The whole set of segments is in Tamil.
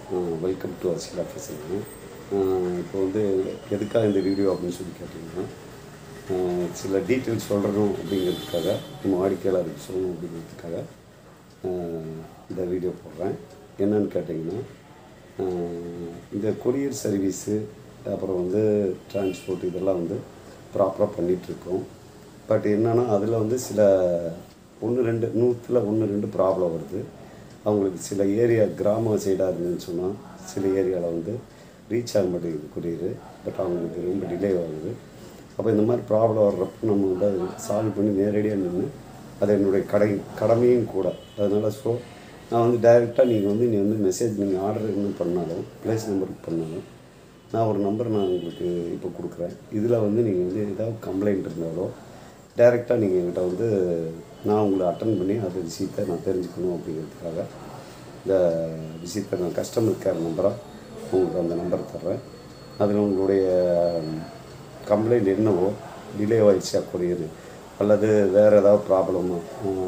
வெல்கம் டு அசிலா பேசுகிறேன். இப்போ வந்து எதுக்காக இந்த வீடியோ அப்படின்னு சொல்லி கேட்டிங்கன்னா, சில டீட்டெயில்ஸ் சொல்லணும் அப்படிங்கிறதுக்காக, நம்ம வாடிக்கையாளருக்கு சொல்லணும் அப்படிங்கிறதுக்காக இந்த வீடியோ போடுறேன். என்னன்னு கேட்டிங்கன்னா, இந்த கொரியர் சர்வீஸு அப்புறம் வந்து டிரான்ஸ்போர்ட் இதெல்லாம் வந்து ப்ராப்பராக பண்ணிகிட்ருக்கோம். பட் என்னென்னா அதில் வந்து சில 1-2 ப்ராப்ளம் வருது. அவங்களுக்கு சில ஏரியா கிராம சைடாக இருந்துன்னு சொன்னால் சில ஏரியாவில் வந்து ரீச் ஆக மாட்டேங்குது கொரியரு. பட் அவங்களுக்கு ரொம்ப டிலே ஆகுது. அப்போ இந்த மாதிரி ப்ராப்ளம் வர்றப்போ நம்ம வந்து அதை சால்வ் பண்ணி நேரடியாக நின்று அது என்னுடைய கடமையும் கூட. அதனால் நான் வந்து டைரெக்டாக நீங்கள் வந்து மெசேஜ் நீங்கள் ஆர்டர் இன்னும் பண்ணாலும் ப்ளேஸ் நம்பருக்கு பண்ணாலும் நான் ஒரு நம்பர் நான் உங்களுக்கு இப்போ கொடுக்குறேன். இதில் வந்து நீங்கள் வந்து ஏதாவது கம்ப்ளைண்ட் இருந்தாலோ டைரெக்டாக நீங்கள் என்கிட்ட வந்து நான் உங்களை அட்டன் பண்ணி அந்த விஷயத்தை நான் தெரிஞ்சுக்கணும் அப்படிங்கிறதுக்காக இந்த விஷயத்தை நான் கஸ்டமர் கேர் நம்பராக உங்களுக்கு அந்த நம்பர் தர்றேன். அதில் உங்களுடைய கம்ப்ளைண்ட் என்னவோ டிலே ஆகிடுச்சா கொரியர் அல்லது வேறு ஏதாவது ப்ராப்ளமோ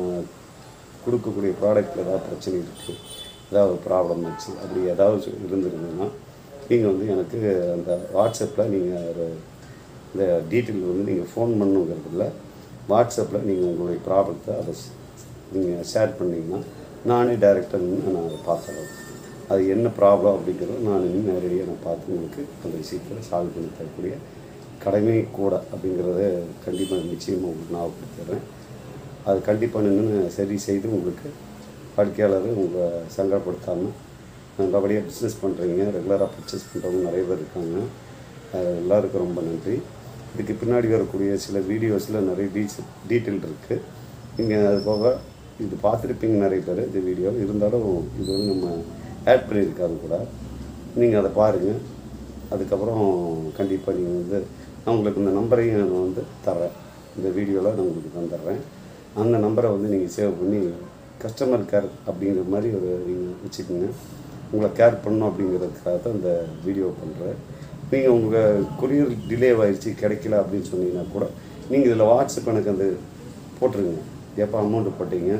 கொடுக்கக்கூடிய ப்ராடக்ட்டில் ஏதாவது பிரச்சனை இருக்குது, ஏதாவது ப்ராப்ளம் ஆச்சு அப்படி ஏதாவது இருந்திருந்ததுன்னா நீங்கள் வந்து எனக்கு அந்த வாட்ஸ்அப்பில் நீங்கள் இந்த டீட்டெயில் வந்து நீங்கள் ஃபோன் பண்ணுங்கிறதில்ல, வாட்ஸ்அப்பில் நீங்கள் உங்களுடைய ப்ராப்ளத்தை அதை நீங்கள் ஷேர் பண்ணிங்கன்னா நானே டைரெக்டாக நின்று நான் அதை பார்த்துறேன். அது என்ன ப்ராப்ளம் அப்படிங்கிறத நான் இன்னும் நேரடியாக நான் பார்த்து உங்களுக்கு அந்த விஷயத்தில் சால்வ் பண்ணி தரக்கூடிய கடமை கூட அப்படிங்கிறத கண்டிப்பாக நிச்சயமாக உங்களுக்கு ஞாபகப்படுத்துகிறேன். அது கண்டிப்பாக நின்று சரி செய்து உங்களுக்கு வாடிக்கையாளர் உங்களை சங்கடப்படுத்தாமல் நல்லபடியாக பிஸ்னஸ் பண்ணுறீங்க, ரெகுலராக பர்ச்சேஸ் பண்ணுறவங்க நிறைய பேர் இருக்காங்க. எல்லாருக்கும் ரொம்ப நன்றி. இதுக்கு பின்னாடி வரக்கூடிய சில வீடியோஸில் நிறைய டீட்டெயில் இருக்குது. நீங்கள் அது போக இது பார்த்துருப்பீங்க நிறைய பேர் இந்த வீடியோ. இருந்தாலும் இது வந்து நம்ம ஆட் பண்ணியிருக்காது கூட. நீங்கள் அதை பாருங்கள். அதுக்கப்புறம் கண்டிப்பாக நீங்கள் வந்து நான் உங்களுக்கு இந்த நம்பரையும் நான் வந்து தர்றேன். இந்த வீடியோவில் நான் உங்களுக்கு தந்துடுறேன். அந்த நம்பரை வந்து நீங்கள் சேவ் பண்ணி கஸ்டமர் கேர் அப்படிங்கிற மாதிரி ஒரு நீங்கள் வச்சுக்கோங்க. உங்களை கேர் பண்ணணும் அப்படிங்கிறதுக்காக தான் இந்த வீடியோ பண்ணுறேன். நீங்கள் உங்கள் கொரியர் டிலே ஆகிடுச்சு கிடைக்கல அப்படின்னு சொன்னீங்கன்னா கூட நீங்கள் இதில் வாட்ஸ்அப் எனக்கு அந்த போட்டுருங்க. எப்போ அமௌண்ட்டு போட்டிங்க,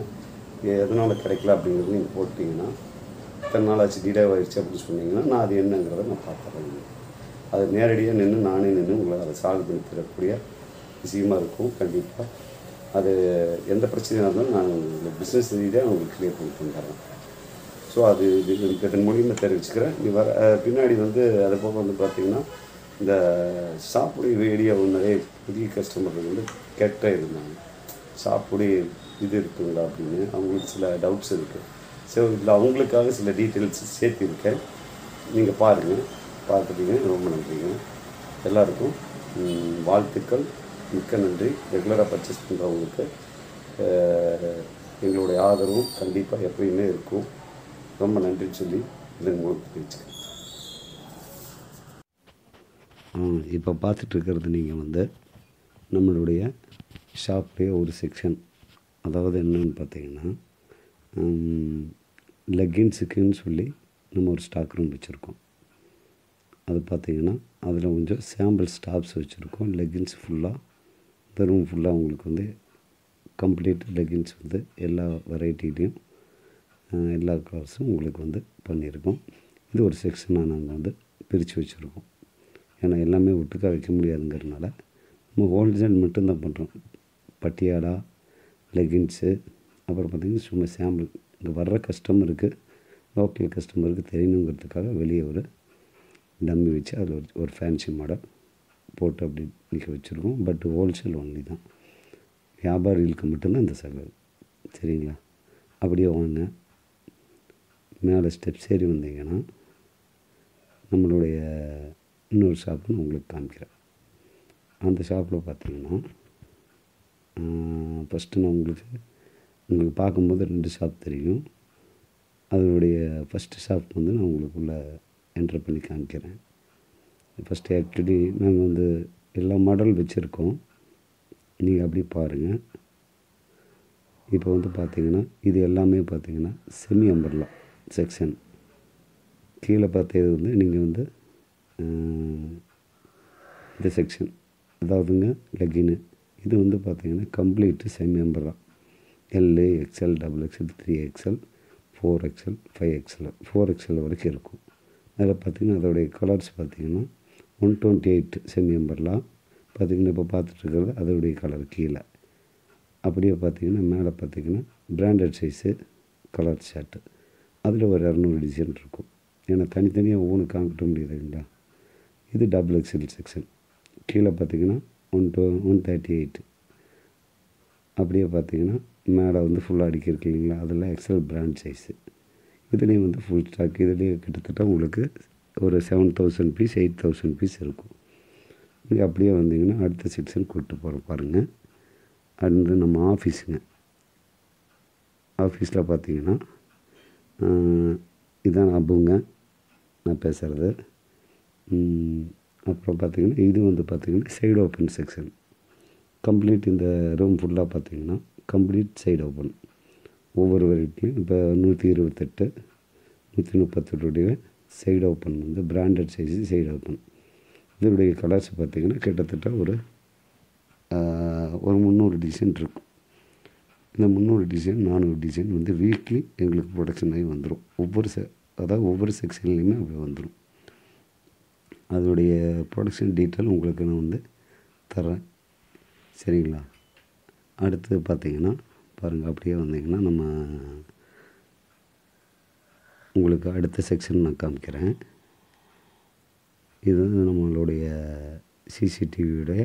எதனால் கிடைக்கல அப்படிங்கிறது நீங்கள் போட்டிங்கன்னா இத்தனை நாள் ஆச்சு டிலே ஆகிடுச்சு அப்படின்னு சொன்னீங்கன்னா நான் அது என்னங்கிறத நான் பார்த்துறேன். அது நேரடியாக நானே நின்று உங்களை அதை சால்வ் பண்ணி தரக்கூடிய விஷயமாக இருக்கும். கண்டிப்பாக அது எந்த பிரச்சனையாக இருந்தாலும் நான் உங்களுக்கு பிஸ்னஸ் ரீதியாக உங்களுக்கு கிளியர் பண்ணி தந்துடுறேன். ஸோ அது இதன் மூலியமாக தெரிவிச்சுக்கிறேன். நீ பின்னாடி வந்து அதை போக வந்து பார்த்திங்கன்னா இந்த சாப்புடைய வீடியோ நிறைய புதிய கஸ்டமர்கள் வந்து கேட்டே இருந்தாங்க. சாப்புடைய இது இருக்குங்களா அப்படின்னு அவங்களுக்கு சில டவுட்ஸ் இருக்குது. ஸோ இதில் அவங்களுக்காக சில டீட்டெயில்ஸ் சேர்த்திருக்கேன். நீங்கள் பாருங்கள். பார்த்துட்டீங்க. ரொம்ப நன்றிங்க. எல்லாருக்கும் வாழ்த்துக்கள். மிக்க நன்றி. ரெகுலராக பர்ச்சேஸ் பண்ணுறவங்களுக்கு எங்களுடைய ஆதரவும் கண்டிப்பாக எப்பயுமே இருக்கும். ரொம்ப நன்றின்னு சொல்லி இதன் மூலம் தெரிவிச்சுக்கிறேன். இப்போ பார்த்துட்ருக்கிறது நீங்கள் வந்து நம்மளுடைய ஷாப்லேயே ஒரு செக்ஷன். அதாவது என்னென்னு பார்த்தீங்கன்னா லெகின்ஸுக்குன்னு சொல்லி நம்ம ஒரு ஸ்டாக் ரூம் வச்சுருக்கோம். அது பார்த்திங்கன்னா அதில் கொஞ்சம் சாம்பிள் ஸ்டாப்ஸ் வச்சுருக்கோம். லெகின்ஸ் ஃபுல்லாக இந்த ரூம் ஃபுல்லாக உங்களுக்கு வந்து கம்ப்ளீட் லெகின்ஸ் வந்து எல்லா வெரைட்டிலையும் எல்லா கலர்ஸும் உங்களுக்கு வந்து பண்ணியிருக்கோம். இது ஒரு செக்ஷனாக நாங்கள் வந்து பிரித்து வச்சுருக்கோம். ஏன்னா எல்லாமே ஒட்டுக்காக வைக்க முடியாதுங்கிறதுனால நம்ம ஹோல்சேல் மட்டும்தான் பண்ணுறோம். பட்டியாலா, லெகின்ஸு, அப்புறம் பார்த்திங்கன்னா சும்மா சாம்பிள் இங்கே வர்ற கஸ்டமருக்கு, லோக்கல் கஸ்டமருக்கு தெரியணுங்கிறதுக்காக வெளியே ஒரு டம்மி வச்சு அதில் ஒரு ஃபேன்சி மாடல் போட்டு அப்படி நிற்க வச்சுருக்கோம். பட் ஹோல்சேல் ஒன்லி தான், வியாபாரிகளுக்கு மட்டும்தான் இந்த செலவு. சரிங்களா? அப்படியே வாங்க. மேலே ஸ்டெப்ஸ் ஏறி வந்தீங்கன்னா நம்மளுடைய இன்னொரு ஷாப்பு நான் உங்களுக்கு காமிக்கிறேன். அந்த ஷாப்பில் பார்த்தீங்கன்னா ஃபஸ்ட்டு நான் உங்களுக்கு பார்க்கும்போது 2 ஷாப் தெரியும். அதனுடைய ஃபஸ்ட்டு ஷாப் வந்து நான் உங்களுக்குள்ளே என்ட்ரு பண்ணி காமிக்கிறேன். ஃபஸ்ட்டு ஆக்சுவலி நாங்கள் வந்து எல்லா மாடல் வச்சுருக்கோம். நீங்கள் அப்படி பாருங்கள். இப்போ வந்து பார்த்திங்கன்னா இது எல்லாமே பார்த்திங்கன்னா செமி அம்பர்லா செக்ஷன். கீழே பார்த்தது வந்து நீங்கள் வந்து இந்த செக்ஷன் அதாவதுங்க லெகின்னு. இது வந்து பார்த்திங்கன்னா complete semi umbrella. L, XL, XXL, 3XL, 4XL, 5XL, 4XL வரைக்கும் இருக்கும். அதில் பார்த்திங்கன்னா அதோடைய கலர்ஸ் பார்த்திங்கன்னா 128 செமி அம்பர்லா பார்த்திங்கன்னா இப்போ பார்த்துட்ருக்கிறது அதோடைய கலர் கீழே. அப்படியே பார்த்திங்கன்னா மேலே பார்த்திங்கன்னா பிராண்டட் சைஸு கலர் ஷர்ட்டு அதில் ஒரு 200 டிசைன் இருக்கும். ஏன்னா தனித்தனியாக ஒவ்வொன்று காமிக்க முடியுதுங்களா. இது XXL செக்ஷன். கீழே பார்த்திங்கன்னா 138. அப்படியே பார்த்திங்கன்னா மேலே வந்து ஃபுல்லாக அடிக்கிருக்கு இல்லைங்களா, அதெல்லாம் எக்ஸல் பிராண்ட் சைஸு. இதுலேயும் வந்து ஃபுல் ஸ்டாக். இதுலேயே கிட்டத்தட்ட உங்களுக்கு ஒரு 7000 பீஸ் 8000 பீஸ் இருக்கும். நீங்கள் அப்படியே வந்தீங்கன்னா அடுத்த செக்ஷன் கூப்பிட்டு போகிற பாருங்கள். அது நம்ம ஆஃபீஸுங்க. ஆஃபீஸில் பார்த்திங்கன்னா இதான் அபுங்க நான் பேசுகிறது. அப்புறம் பார்த்திங்கன்னா இது வந்து பார்த்திங்கன்னா சைடு ஓப்பன் செக்ஷன். கம்ப்ளீட் இந்த ரூம் ஃபுல்லாக பார்த்திங்கன்னா கம்ப்ளீட் சைடு ஓப்பன். ஒவ்வொரு வெரைட்டியும் இப்போ 128 138 சைடு ஓப்பன் வந்து பிராண்டட் சைஸு சைடு ஓப்பன். இதனுடைய கலர்ஸ் பார்த்திங்கன்னா கிட்டத்தட்ட ஒரு 300 டிசைன் இருக்கும். இந்த 300 டிசைன் 400 டிசைன் வந்து வீக்லி எங்களுக்கு ப்ரொடக்ஷன் ஆகி வந்துடும். ஒவ்வொரு செக்ஷன்லேயுமே அப்படி வந்துடும். அதோடைய ப்ரொடக்ஷன் டீட்டெயில் உங்களுக்கு நான் வந்து தரேன், சரிங்களா. அடுத்து பார்த்திங்கன்னா பாருங்கள், அப்படியே வந்தீங்கன்னா நம்ம உங்களுக்கு அடுத்த செக்ஷன் நான் காமிக்கிறேன். இது வந்து நம்மளுடைய சிசிடிவியோடைய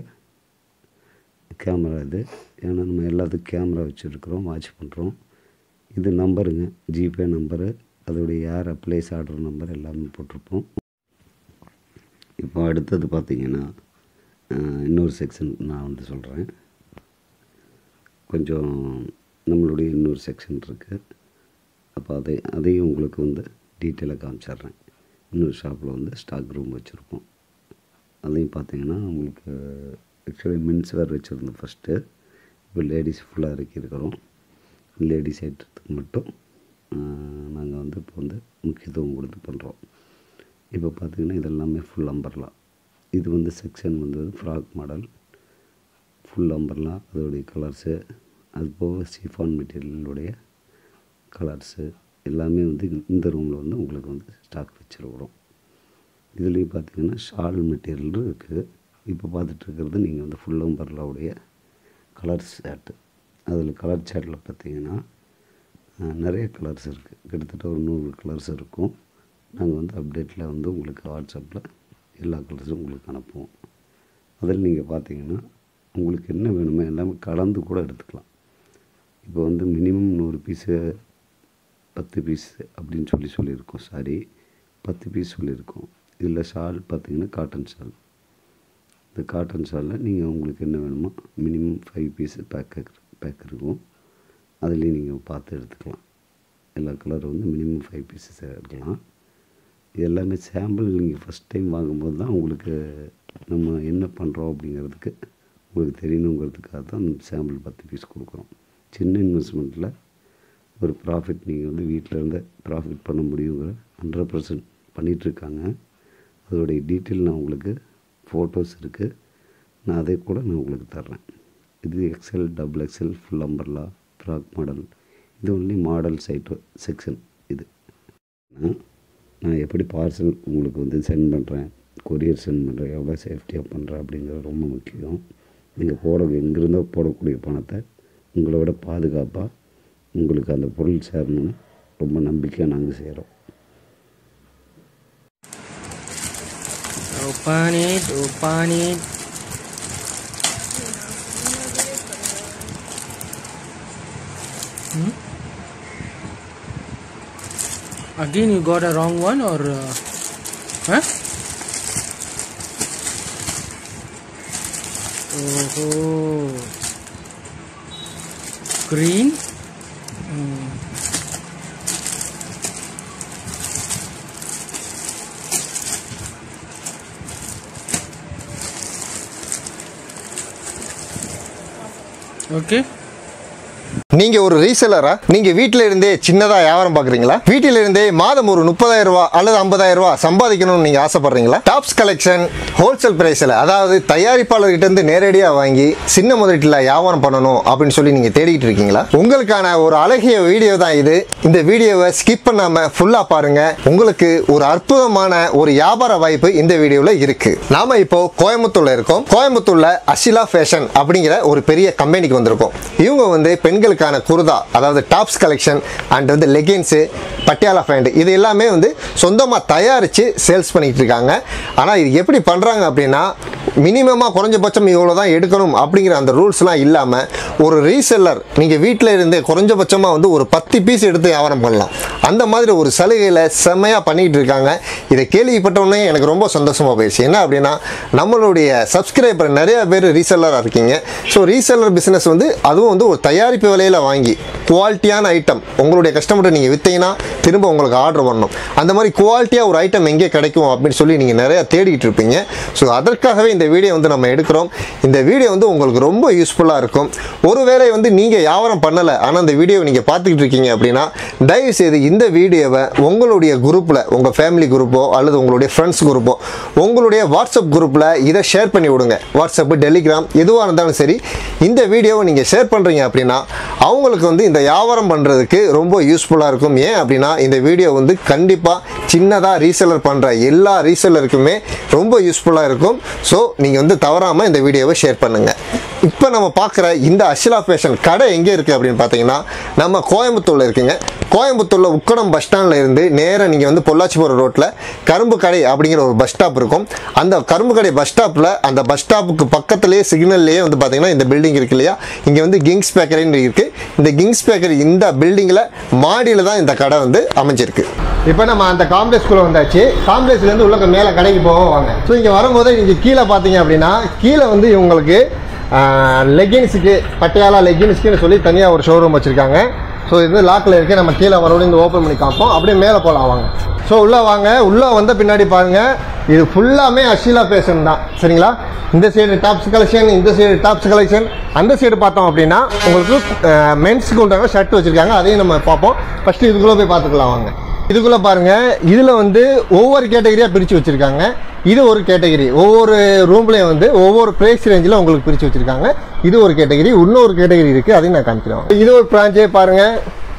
கேமரா இது. ஏன்னா நம்ம எல்லாத்துக்கும் கேமரா வச்சுருக்குறோம், வாட்ச் பண்ணுறோம். இது நம்பருங்க, ஜிபே நம்பரு, அதோடைய ஏர் அப்ளைஸ் ஆர்டர் நம்பர் எல்லாமே போட்டிருப்போம். இப்போ அடுத்தது பார்த்திங்கன்னா இன்னொரு செக்ஷன் நான் வந்து சொல்கிறேன். கொஞ்சம் நம்மளுடைய இன்னொரு செக்ஷன் இருக்குது. அப்போ அதையும் உங்களுக்கு வந்து டீட்டெயிலாக காமிச்சிட்றேன். இன்னொரு ஷாப்பில் வந்து ஸ்டாக் ரூம் வச்சுருக்கோம். அதையும் பார்த்திங்கன்னா உங்களுக்கு ஆக்சுவலி மென்ஸ் வேர் வச்சுருந்தோம் ஃபஸ்ட்டு. இப்போ லேடிஸ் ஃபுல்லாக இறக்கியிருக்கிறோம். லேடிஸ் ஐட்டத்துக்கு மட்டும் நாங்கள் வந்து இப்போ வந்து முக்கியத்துவம் கொடுத்து பண்ணுறோம். இப்போ பார்த்திங்கன்னா இதெல்லாமே ஃபுல் அம்பர்லா. இது வந்து செக்ஷன் வந்து ஃப்ராக் மாடல் ஃபுல் அம்பர்லா. அதோடைய கலர்ஸு, அது போக சிஃபான் மெட்டீரியலுடைய கலர்ஸு எல்லாமே வந்து இந்த ரூமில் வந்து உங்களுக்கு வந்து ஸ்டாக் வச்சுருக்குறோம். இதுலேயும் பார்த்திங்கன்னா ஷால் மெட்டீரியல் இருக்குது. இப்போ பார்த்துட்ருக்கிறது நீங்கள் வந்து ஃபுல் அம்பர்லாவுடைய கலர் ஷர்ட்டு. அதில் கலர் ஷர்ட்டில் பார்த்திங்கன்னா நிறைய கலர்ஸ் இருக்குது. கிட்டத்தட்ட ஒரு 100 கலர்ஸ் இருக்கும். நாங்கள் வந்து அப்டேட்டில் வந்து உங்களுக்கு வாட்ஸ்அப்பில் எல்லா கலர்ஸும் உங்களுக்கு அனுப்புவோம். அதில் நீங்கள் பார்த்தீங்கன்னா உங்களுக்கு என்ன வேணுமோ எல்லாமே கலந்து கூட எடுத்துக்கலாம். இப்போ வந்து மினிமம் 100 பீஸு 10 பீஸ் அப்படின்னு சொல்லியிருக்கோம். 10 பீஸ் சொல்லியிருக்கோம். இதில் ஷால் பார்த்திங்கன்னா காட்டன் ஷால். இந்த காட்டன் ஷாலில் நீங்கள் உங்களுக்கு என்ன வேணுமோ மினிமம் 5 பீஸு பேக் இருக்கும். அதுலேயும் நீங்கள் பார்த்து எடுத்துக்கலாம். எல்லா கலரும் வந்து மினிமம் 5 பீஸஸ் எடுக்கலாம். இது எல்லாமே சாம்பிள் நீங்கள் ஃபஸ்ட் டைம் வாங்கும்போது தான் உங்களுக்கு நம்ம என்ன பண்ணுறோம் அப்படிங்கிறதுக்கு உங்களுக்கு தெரியணுங்கிறதுக்காக தான் சாம்பிள் 10 பீஸ் கொடுக்குறோம். சின்ன இன்வெஸ்ட்மெண்ட்டில் ஒரு ப்ராஃபிட் நீங்கள் வந்து வீட்டில் இருந்து ப்ராஃபிட் பண்ண முடியுங்கிற 100% பண்ணிகிட்ருக்காங்க. அதோடைய டீட்டெயில் நான் உங்களுக்கு ஃபோட்டோஸ் இருக்குது, நான் அதை கூட நான் உங்களுக்கு தர்றேன். இது XL XXL full umbrella frock model. இது ஒன்லி மாடல் சைட்டு செக்ஷன். இது நான் எப்படி பார்சல் உங்களுக்கு வந்து சென்ட் பண்ணுறேன், கொரியர் சென்ட் பண்ணுறேன், எவ்வளோ சேஃப்டியாக பண்ணுறேன் அப்படிங்கிறது ரொம்ப முக்கியம். நீங்கள் எங்கேருந்தோ போடக்கூடிய பணத்தை உங்களை விட பாதுகாப்பாக உங்களுக்கு அந்த பொருள் சேரணும்னு ரொம்ப நம்பிக்கையாக நாங்கள் செய்கிறோம். Open it. Again you got a wrong one or huh? Oh, green. Okay. நீங்க ஒரு ரீசெலரா? நீங்க வீட்டில இருந்தே சின்னதா வியாபாரம் பாக்குறீங்களா? வீட்டில இருந்தே மாதம் ஒரு 30,000 ரூபாய் அல்லது 50,000 ரூபாய் சம்பாதிக்கணும்னு நீங்க ஆசைப்படுறீங்களா? டாப்ஸ் கலெக்ஷன் ஹோல்சேல் பிரைஸ்ல, அதாவது தயாரிப்பாளர்கிட்ட இருந்து நேரடியா வாங்கி சின்ன முதலீட்டுல வியாபாரம் பண்ணணும் அப்படின்னு சொல்லி நீங்க தேடிட்டு இருக்கீங்களா? உங்களுக்கான ஒரு அழகிய வீடியோ தான் இது. இந்த வீடியோவை ஸ்கிப் பண்ணாம ஃபுல்லா பாருங்க. உங்களுக்கு ஒரு அற்புதமான ஒரு வியாபார வாய்ப்பு இந்த வீடியோல இருக்கு. நாம இப்போ கோயம்புத்தூர்ல இருக்கோம். கோயம்புத்தூர்ல அஷிலா ஃபேஷன் அப்படிங்கிற ஒரு பெரிய கம்பெனிக்கு வந்திருக்கோம். இவங்க வந்து பெண்களுக்கான குர்தா, அதாவது டாப்ஸ் கலெக்ஷன் அண்ட் வந்து லெகின்ஸ், பட்டியாலா பேண்ட், இது எல்லாமே வந்து சொந்தமா தயாரிச்சு சேல்ஸ் பண்ணிட்டு இருக்காங்க. ஆனா இது எப்படி பண்றாங்க அப்படின்னா, மினிமமா குறைஞ்சபட்சம் இவ்வளவு தான் எடுக்கணும் அப்படிங்கிற அந்த ரூல்ஸ்லாம் இல்லாம ஒரு ரீசெல்லர் நீங்க வீட்டில இருந்து குறைஞ்சபட்சமா வந்து ஒரு 10 பீஸ் எடுத்து வியாபாரம் பண்ணலாம். அந்த மாதிரி ஒரு சலுகையில செம்மையா பண்ணிட்டு இருக்காங்க. இதை கேள்விப்பட்ட உடனே எனக்கு ரொம்ப சந்தோஷமா போயிடுச்சு. என்ன அப்படின்னா, நம்மளுடைய சப்ஸ்கிரைபர் நிறைய பேர் ரீசெல்லரா இருக்கீங்க. ஸோ ரீசெல்லர் பிசினஸ் வந்து அதுவும் வந்து ஒரு தயாரிப்பு விலையில வாங்கி குவாலிட்டியான ஐட்டம் உங்களுடைய கஸ்டமர்கிட்ட நீங்க வித்தீங்கன்னா திரும்ப உங்களுக்கு ஆர்டர் பண்ணணும். அந்த மாதிரி குவாலிட்டியா ஒரு ஐட்டம் எங்கே கிடைக்கும் அப்படின்னு சொல்லி நீங்க நிறைய தேடிட்டு இருப்பீங்க. ஸோ அதற்காகவே இந்த வீடியோ வந்து நம்ம எடுக்கிறோம். இந்த வீடியோ வந்து உங்களுக்கு ரொம்ப யூஸ்ஃபுல்லா இருக்கும். ஒருவேளை வந்து நீங்க வியாபாரம் பண்ணல, ஆனா இந்த வீடியோவை நீங்க பார்த்துக்கிட்டு இருக்கீங்க அப்படின்னா, தயவு செய்து இந்த வீடியோவை உங்களுடைய குரூப்ல, உங்க ஃபேமிலி குரூப்போ அல்லது உங்களுடைய ஃப்ரெண்ட்ஸ் குரூப்போ, உங்களுடைய வாட்ஸ்அப் குரூப்ல இதை ஷேர் பண்ணி விடுங்க. வாட்ஸ்அப், டெலிகிராம் எதுவாக இருந்தாலும் சரி, இந்த வீடியோவை நீங்க ஷேர் பண்றீங்க அப்படின்னா அவங்களுக்கு வந்து இந்த வியாபாரம் பண்றதுக்கு ரொம்ப யூஸ்ஃபுல்லா இருக்கும். ஏன் அப்படின்னா, இந்த வீடியோ வந்து கண்டிப்பா சின்னதா ரீசெலர் பண்ற எல்லா ரீசெலருக்குமே ரொம்ப யூஸ்ஃபுல்லா இருக்கும். ஸோ நீங்க வந்து தவறாம இந்த வீடியோவை ஷேர் பண்ணுங்க. இப்போ நம்ம பார்க்குற இந்த அஷிலா ஃபேஷன் கடை எங்கே இருக்குது அப்படின்னு பார்த்தீங்கன்னா, நம்ம கோயம்புத்தூரில் இருக்குங்க. கோயம்புத்தூரில் உக்கடம் பஸ் ஸ்டாண்டில் இருந்து நேராக நீங்கள் வந்து பொள்ளாச்சி போகிற ரோட்டில் கரும்பு கடை அப்படிங்கிற ஒரு பஸ் ஸ்டாப் இருக்கும். அந்த கரும்பு கடை பஸ் ஸ்டாப்பில், அந்த பஸ் ஸ்டாப்புக்கு பக்கத்துலேயே சிக்னல்லையே வந்து பார்த்தீங்கன்னா இந்த பில்டிங் இருக்கு இல்லையா, இங்கே வந்து கிங்ஸ் பேக்கரின்னு இருக்குது. இந்த கிங்ஸ் பேக்கரி இந்த பில்டிங்கில் மாடியில் தான் இந்த கடை வந்து அமைஞ்சிருக்கு. இப்போ நம்ம அந்த காம்ப்ளெக்ஸ்குள்ளே வந்தாச்சு. காம்ப்ளெக்ஸ்லேருந்து உள்ள மேலே கடைக்கு போவாங்க. ஸோ இங்கே வரும்போது நீங்கள் கீழே பார்த்தீங்க அப்படின்னா, கீழே வந்து உங்களுக்கு லெகின்ஸுக்கு, பட்டியாலா லெகின்ஸுக்குன்னு சொல்லி தனியாக ஒரு ஷோரூம் வச்சுருக்காங்க. ஸோ இது லாக்கில் இருக்குது. நம்ம கீழே மறுபடியும் இந்த ஓப்பன் பண்ணி காப்போம். அப்படியே மேலே போகலாம் வாங்க. ஸோ உள்ளே வாங்க. உள்ளே வந்த பின்னாடி பாருங்கள், இது ஃபுல்லாமே அஷிலா ஃபேஷன் தான். சரிங்களா? இந்த சைடு டாப்ஸ் கலெக்ஷன், இந்த சைடு டாப்ஸ் கலெக்ஷன். அந்த சைடு பார்த்தோம் அப்படின்னா உங்களுக்கு மென்ஸுக்கு உண்டான ஷர்ட் வச்சுருக்காங்க. அதையும் நம்ம பார்ப்போம். ஃபஸ்ட்டு இதுக்குள்ளே போய் பார்த்துக்கலாம் வாங்க. இதுக்குள்ளே பாருங்கள், இதில் வந்து ஒவ்வொரு கேட்டகரியாக பிரித்து வச்சுருக்காங்க. இது ஒரு கேட்டகரி. ஒவ்வொரு ரூம்லேயும் வந்து ஒவ்வொரு ப்ரைஸ் ரேஞ்சில் உங்களுக்கு பிரித்து வச்சுருக்காங்க. இது ஒரு கேட்டகரி. இன்னொரு கேட்டகரி இருக்குது, அதையும் நான் காமிக்கிறேன். இது ஒரு பிரான்ச்சே பாருங்கள்.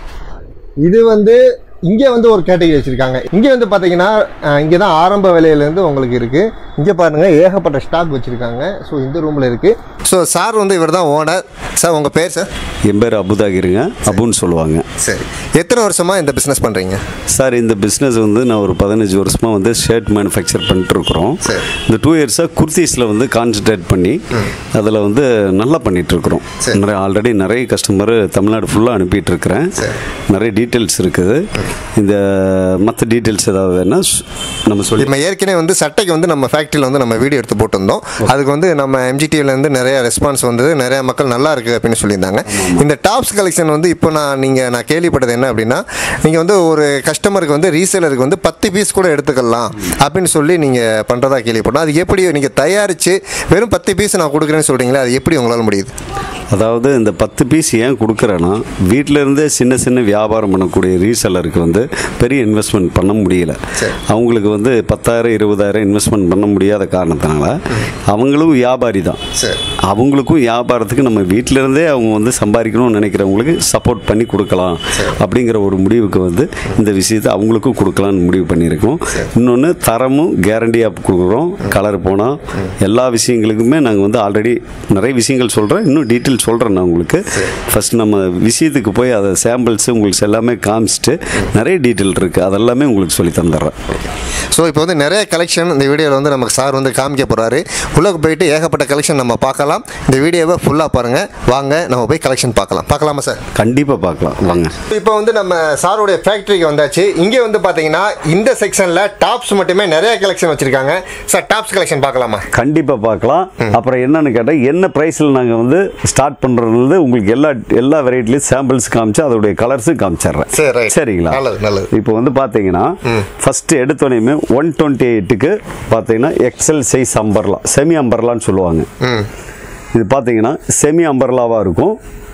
இது வந்து இங்கே வந்து ஒரு கேட்டகரி வச்சுருக்காங்க. இங்கே வந்து பார்த்தீங்கன்னா இங்கே தான் ஆரம்ப விலையிலேருந்து உங்களுக்கு இருக்குது. இங்கே பாருங்கள், ஏகப்பட்ட ஸ்டாக் வச்சுருக்காங்க. ஸோ இந்த ரூமில் இருக்குது. ஸோ சார் வந்து இவர் தான் ஓனர். சார் உங்கள் பேர்? சார் என் பேர் அபுதாகிருங்க, அபுன்னு சொல்லுவாங்க. சரி, எத்தனை வருஷமாக இந்த பிஸ்னஸ் பண்ணுறீங்க? சார் இந்த பிஸ்னஸ் வந்து நான் ஒரு 15 வருஷமாக வந்து ஷர்ட் மேனுஃபேக்சர் பண்ணிட்டுருக்குறோம். இந்த 2 இயர்ஸாக குர்த்திஸில் வந்து கான்சன்ட்ரேட் பண்ணி அதில் வந்து நல்லா பண்ணிகிட்ருக்குறோம். நிறைய ஆல்ரெடி நிறைய கஸ்டமர் தமிழ்நாடு ஃபுல்லாக அனுப்பிட்டுருக்கிறேன். நிறைய டீட்டெயில்ஸ் இருக்குது. இந்த மற்ற டீட்டெயில்ஸ் ஏதாவது வேணா நம்ம சொல்லி, நம்ம ஏற்கனவே வந்து சட்டைக்கு வந்து நம்ம ஃபேக்ட்ரியில் வந்து நம்ம வீடியோ எடுத்து போட்டிருந்தோம். அதுக்கு வந்து நம்ம எம்ஜிடிவிலேருந்து நிறைய ரெஸ்பான்ஸ் வந்தது. நிறைய மக்கள் நல்லா இருக்குது அப்படின்னு சொல்லியிருந்தாங்க. இந்த டாப்ஸ் கலெக்ஷன் வந்து இப்போ நான் கேள்விப்பட்டது என்ன அப்படின்னா, நீங்கள் வந்து ஒரு கஸ்டமருக்கு வந்து ரீசேலருக்கு வந்து 10 பீஸ் கூட எடுத்துக்கலாம் அப்படின்னு சொல்லி நீங்கள் பண்ணுறதா கேள்விப்பட்டோம். அது எப்படி நீங்கள் தயாரித்து வெறும் 10 பீஸ் நான் கொடுக்குறேன்னு சொல்கிறீங்களா, அது எப்படி உங்களால் முடியுது? அதாவது இந்த 10 பீஸ் ஏன் கொடுக்குறேன்னா, வீட்டிலேருந்தே சின்ன சின்ன வியாபாரம் பண்ணக்கூடிய ரீசெலருக்கு வந்து பெரிய இன்வெஸ்ட்மெண்ட் பண்ண முடியல. அவங்களுக்கு வந்து 10,000 20,000 இன்வெஸ்ட்மெண்ட் பண்ண முடியாத காரணத்தினால அவங்களும் வியாபாரி தான். அவங்களுக்கும் வியாபாரத்துக்கு நம்ம வீட்டிலேருந்தே அவங்க வந்து சம்பாதிக்கணும்னு நினைக்கிறவங்களுக்கு சப்போர்ட் பண்ணி கொடுக்கலாம் அப்படிங்கிற ஒரு முடிவுக்கு வந்து இந்த விஷயத்தை அவங்களுக்கும் கொடுக்கலான்னு முடிவு பண்ணியிருக்கோம். இன்னொன்று, தரமும் கேரண்டியாக கொடுக்குறோம். கலர் போனால் எல்லா விஷயங்களுக்குமே நாங்கள் வந்து ஆல்ரெடி நிறைய விஷயங்கள் சொல்கிறேன். இன்னும் டீட்டெயில் சொல்கிறேன் நான் உங்களுக்கு. ஃபஸ்ட் நம்ம விஷயத்துக்கு போய் அதை சாம்பிள்ஸு உங்களுக்கு எல்லாமே காமிச்சிட்டு நிறைய டீட்டெயில் இருக்குது, அதெல்லாமே உங்களுக்கு சொல்லி தந்துடுறேன். ஸோ இப்போ வந்து நிறைய கலெக்ஷன் இந்த வீடியோவில் வந்து நமக்கு சார் வந்து காமிக்க போகிறாரு. உள்ளே போயிட்டு ஏகப்பட்ட கலெக்ஷன் நம்ம பார்க்கலாம். இந்த வீடியோவை ஃபுல்லாக பாருங்கள். வாங்க நம்ம போய் கலெக்ஷன் பார்க்கலாமா சார்? கண்டிப்பாக பார்க்கலாம் வாங்க. இப்போ வந்து நம்ம சாருடைய ஃபேக்ட்ரிக்கு வந்தாச்சு. இங்கே வந்து பார்த்தீங்கன்னா இந்த செக்ஷனில் டாப்ஸ் மட்டுமே நிறைய கலெக்ஷன் வச்சுருக்காங்க. சார் டாப்ஸ் கலெக்ஷன் பார்க்கலாமா? கண்டிப்பாக பார்க்கலாம். அப்புறம் என்னன்னு கேட்டால், என்ன ப்ரைஸில் நாங்கள் வந்து ஸ்டார்ட் பண்ணுறது உங்களுக்கு எல்லா வெரைட்டிலையும் சாம்பிள்ஸ் காமிச்சு அதோடைய கலர்ஸும் காமிச்சிடுறேன். சரிங்களா? நல்லது. இப்போ வந்து பார்த்தீங்கன்னா ஃபஸ்ட்டு எடுத்தோடனே 128க்கு பார்த்தீங்கன்னா எக்ஸல் சைஸ் அம்பர்லா, செமி அம்பர்லான்னு சொல்லுவாங்க. இது பார்த்தீங்கன்னா செமி அம்பர்லாவாக இருக்கும்.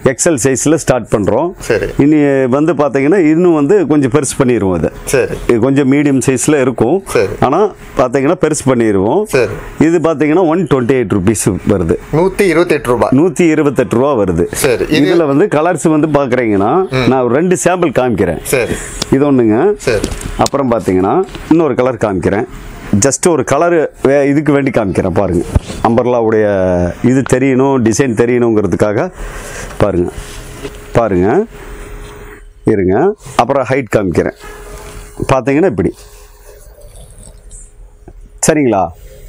எக்ஸல் சைஸில் ஸ்டார்ட் பண்ணுறோம். சரி. இனி வந்து பார்த்தீங்கன்னா இன்னும் வந்து கொஞ்சம் பெருசு பண்ணிடுவோம். அது சரி. இது கொஞ்சம் மீடியம் சைஸில் இருக்கும். சரி. ஆனால் பார்த்தீங்கன்னா பெருசு பண்ணிடுவோம். சரி. இது பார்த்தீங்கன்னா 128 ருபீஸ் வருது. 128 ரூபாய். 128 ரூபா வருது. சரி. இதில் வந்து கலர்ஸ் வந்து பார்க்குறீங்கன்னா நான் 2 சாம்பிள் காமிக்கிறேன். சரி. இது ஒன்றுங்க. சரி. அப்புறம் பார்த்தீங்கன்னா இன்னொரு கலர் காமிக்கிறேன். ஜஸ்ட் ஒரு கலரு இதுக்கு வேண்டி காமிக்கிறேன் பாருங்கள். அம்பர்லாவுடைய இது தெரியணும், டிசைன் தெரியணுங்கிறதுக்காக பாருங்கள் இருங்க. அப்புறம் ஹைட் காமிக்கிறேன். பார்த்தீங்கன்னா இப்படி சரிங்களா?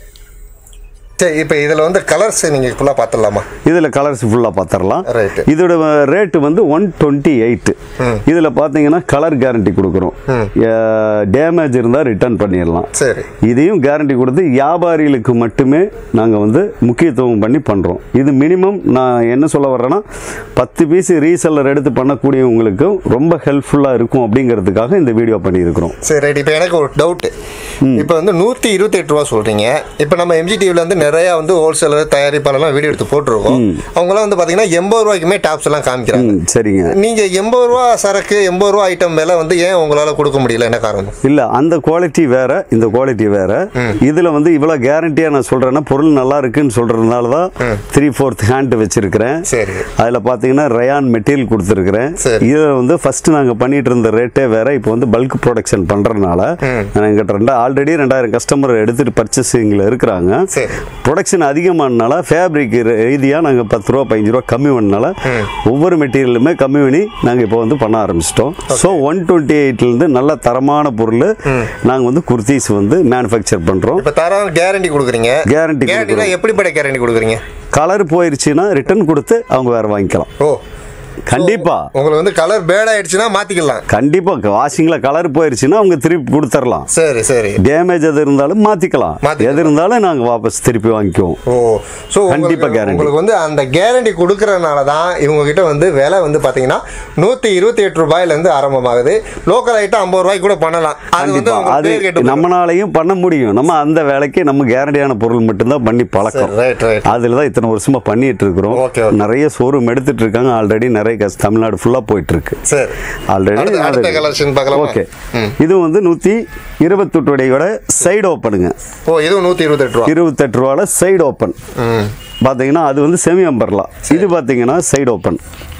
சரி. இப்போ இதில் வந்து கலர்ஸ் நீங்கள் ஃபுல்லாக பார்த்துடலாமா? இதில் கலர்ஸ் ஃபுல்லாக பார்த்துடலாம். ரைட்டு. இதோட ரேட்டு வந்து 128. இதில் பார்த்தீங்கன்னா கலர் கேரண்டி கொடுக்குறோம். டேமேஜ் இருந்தால் ரிட்டர்ன் பண்ணிடலாம். சரி. இதையும் கேரண்டி கொடுத்து வியாபாரிகளுக்கு மட்டுமே நாங்கள் வந்து முக்கியத்துவம் பண்ணி பண்ணுறோம். இது மினிமம் நான் என்ன சொல்ல வர்றேன்னா 10 பீஸ் ரீசெல்லர் எடுத்து பண்ணக்கூடியவங்களுக்கும் ரொம்ப ஹெல்ப்ஃபுல்லாக இருக்கும் அப்படிங்கிறதுக்காக இந்த வீடியோ பண்ணியிருக்கிறோம். சரி ரைட். இப்போ எனக்கு ஒரு டவுட்டு. இப்போ வந்து 128 ரூபா சொல்கிறீங்க. இப்போ நம்ம MGTVல வந்து நிறையா வந்து ஹோல்சேலர் தயாரிப்பாளர்லாம் வீடியோ எடுத்து போட்டுருக்கோம். அவங்களாம் வந்து பார்த்தீங்கன்னா 80 ரூபாய்க்குமே டாப்ஸ் எல்லாம் காமிக்கிறாங்க. சரிங்க. நீங்கள் 80 ரூபா சரக்கு 80 ரூபா ஐட்டம் விலை வந்து ஏன் உங்களால் கொடுக்க முடியல? என்ன காரணம்? இல்லை, அந்த குவாலிட்டி வேற, இந்த குவாலிட்டி வேற. இதில் வந்து இவ்வளோ கேரண்டியாக நான் சொல்கிறேன்னா பொருள் நல்லா இருக்குன்னு சொல்கிறதுனால தான் 3/4 ஹேண்ட் வச்சிருக்கிறேன். சரி. அதில் பார்த்தீங்கன்னா ரயான் மெட்டீரியல் கொடுத்துருக்குறேன். இதில் வந்து ஃபர்ஸ்ட் நாங்கள் பண்ணிட்டு இருந்த ரேட்டே வேற. இப்போ வந்து பல்க் ப்ரொடக்ஷன் பண்ணுறதுனால எங்கிட்ட ஆல்ரெடி 2000 கஸ்டமர் எடுத்துட்டு பர்ச்சேசிங்கில் இருக்கிறாங்க. ப்ரொடக்ஷன் அதிகமானனால ஃபேப்ரிக் ரீதியாக நாங்கள் 10 ரூபா 15 ரூபா கம்மி பண்ணனால ஒவ்வொரு மெட்டீரியலுமே கம்மி பண்ணி நாங்கள் இப்போ வந்து பண்ண ஆரம்பிச்சிட்டோம். ஸோ 128லேருந்து நல்ல தரமான பொருள் நாங்கள் வந்து குர்தீஸ் வந்து மேனுஃபேக்சர் பண்ணுறோம். இப்போ தரம் கேரண்டி கொடுக்குறீங்க. கேரண்டி எப்படிப்பட்ட கேரண்டி கொடுக்குறீங்க? கலர் போயிருச்சுன்னா ரிட்டர்ன் கொடுத்து அவங்க வேறு வாங்கிக்கலாம். ஓ, கண்டிப்பா. உங்களுக்கு வந்து கலர் பேட் ஆயிடுச்சுன்னா மாத்திக்கலாம். கண்டிப்பா. வாஷிங்ல கலர் போயிருச்சுன்னா அவங்க திருப்பி கொடுத்துடலாம். சரி சரி. டேமேஜ் எது இருந்தாலும் மாத்திக்கலாம். எது இருந்தாலும் நாங்க வாபஸ் திருப்பி வாங்கிக்குவோம். ஓ, சோ கண்டிப்பா கேரண்டி. உங்களுக்கு வந்து அந்த கேரண்டி கொடுக்கறனால தான் இவங்க கிட்ட வந்து விலை வந்து பாத்தீங்கன்னா 128 ரூபாயில இருந்து ஆரம்பமாகுது. லோக்கல் ஐட்டம் 50 ரூபாய்க்கு கூட பண்ணலாம். அது நம்மளாலையும் பண்ண முடியும். நம்ம அந்த வேலைக்கு நம்ம கேரண்டியான பொருள் மட்டும்தான் பண்ணி பழக்கம். அதுல தான் இத்தனை வருஷமா பண்ணிட்டு இருக்கிறோம். நிறைய ஷோரூம் எடுத்துட்டு இருக்காங்க. ஆல்ரெடி நிறைய தமிழ்நாடு ஃபுல்லா போயிட்டு இருக்கு. சரி. Already okay. இது வந்து 128 சைடு ஓப்பனுங்க. ஓ, இது 128 ரூபாய். 28 ரூபாயில சைடு ஓப்பன். பாத்தீங்கன்னா அது வந்து செமி அம்பர்லா. இது பாத்தீங்கன்னா சைடு ஓப்பன்.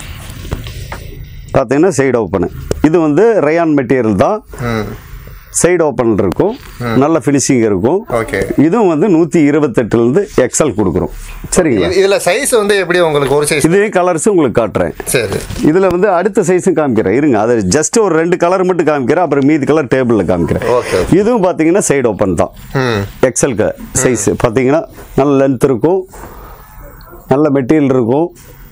பாத்தீங்கன்னா சைடு ஓப்பன். இது வந்து ரயான் மெட்டீரியல் தான். சைடு ஓப்பன் இருக்கும். நல்ல ஃபினிஷிங் இருக்கும். இதுவும் வந்து 128லேருந்து எக்ஸல் கொடுக்குறோம். சரிங்களா? இதில் சைஸ் வந்து எப்படி உங்களுக்கு ஒரு சைஸ்? இதே கலர்ஸ் உங்களுக்கு காட்டுறேன். சரி. இதில் வந்து அடுத்த சைஸும் காமிக்கிறேன். இருங்க, அது ஜஸ்ட் ஒரு 2 கலர் மட்டும் காமிக்கிறேன். அப்புறம் மீதி கலர் டேபிளில் காமிக்கிறேன். இதுவும் பார்த்தீங்கன்னா சைடு ஓப்பன் தான். எக்ஸலுக்கு சைஸ் பார்த்தீங்கன்னா நல்ல லென்த் இருக்கும், நல்ல மெட்டீரியல் இருக்கும்.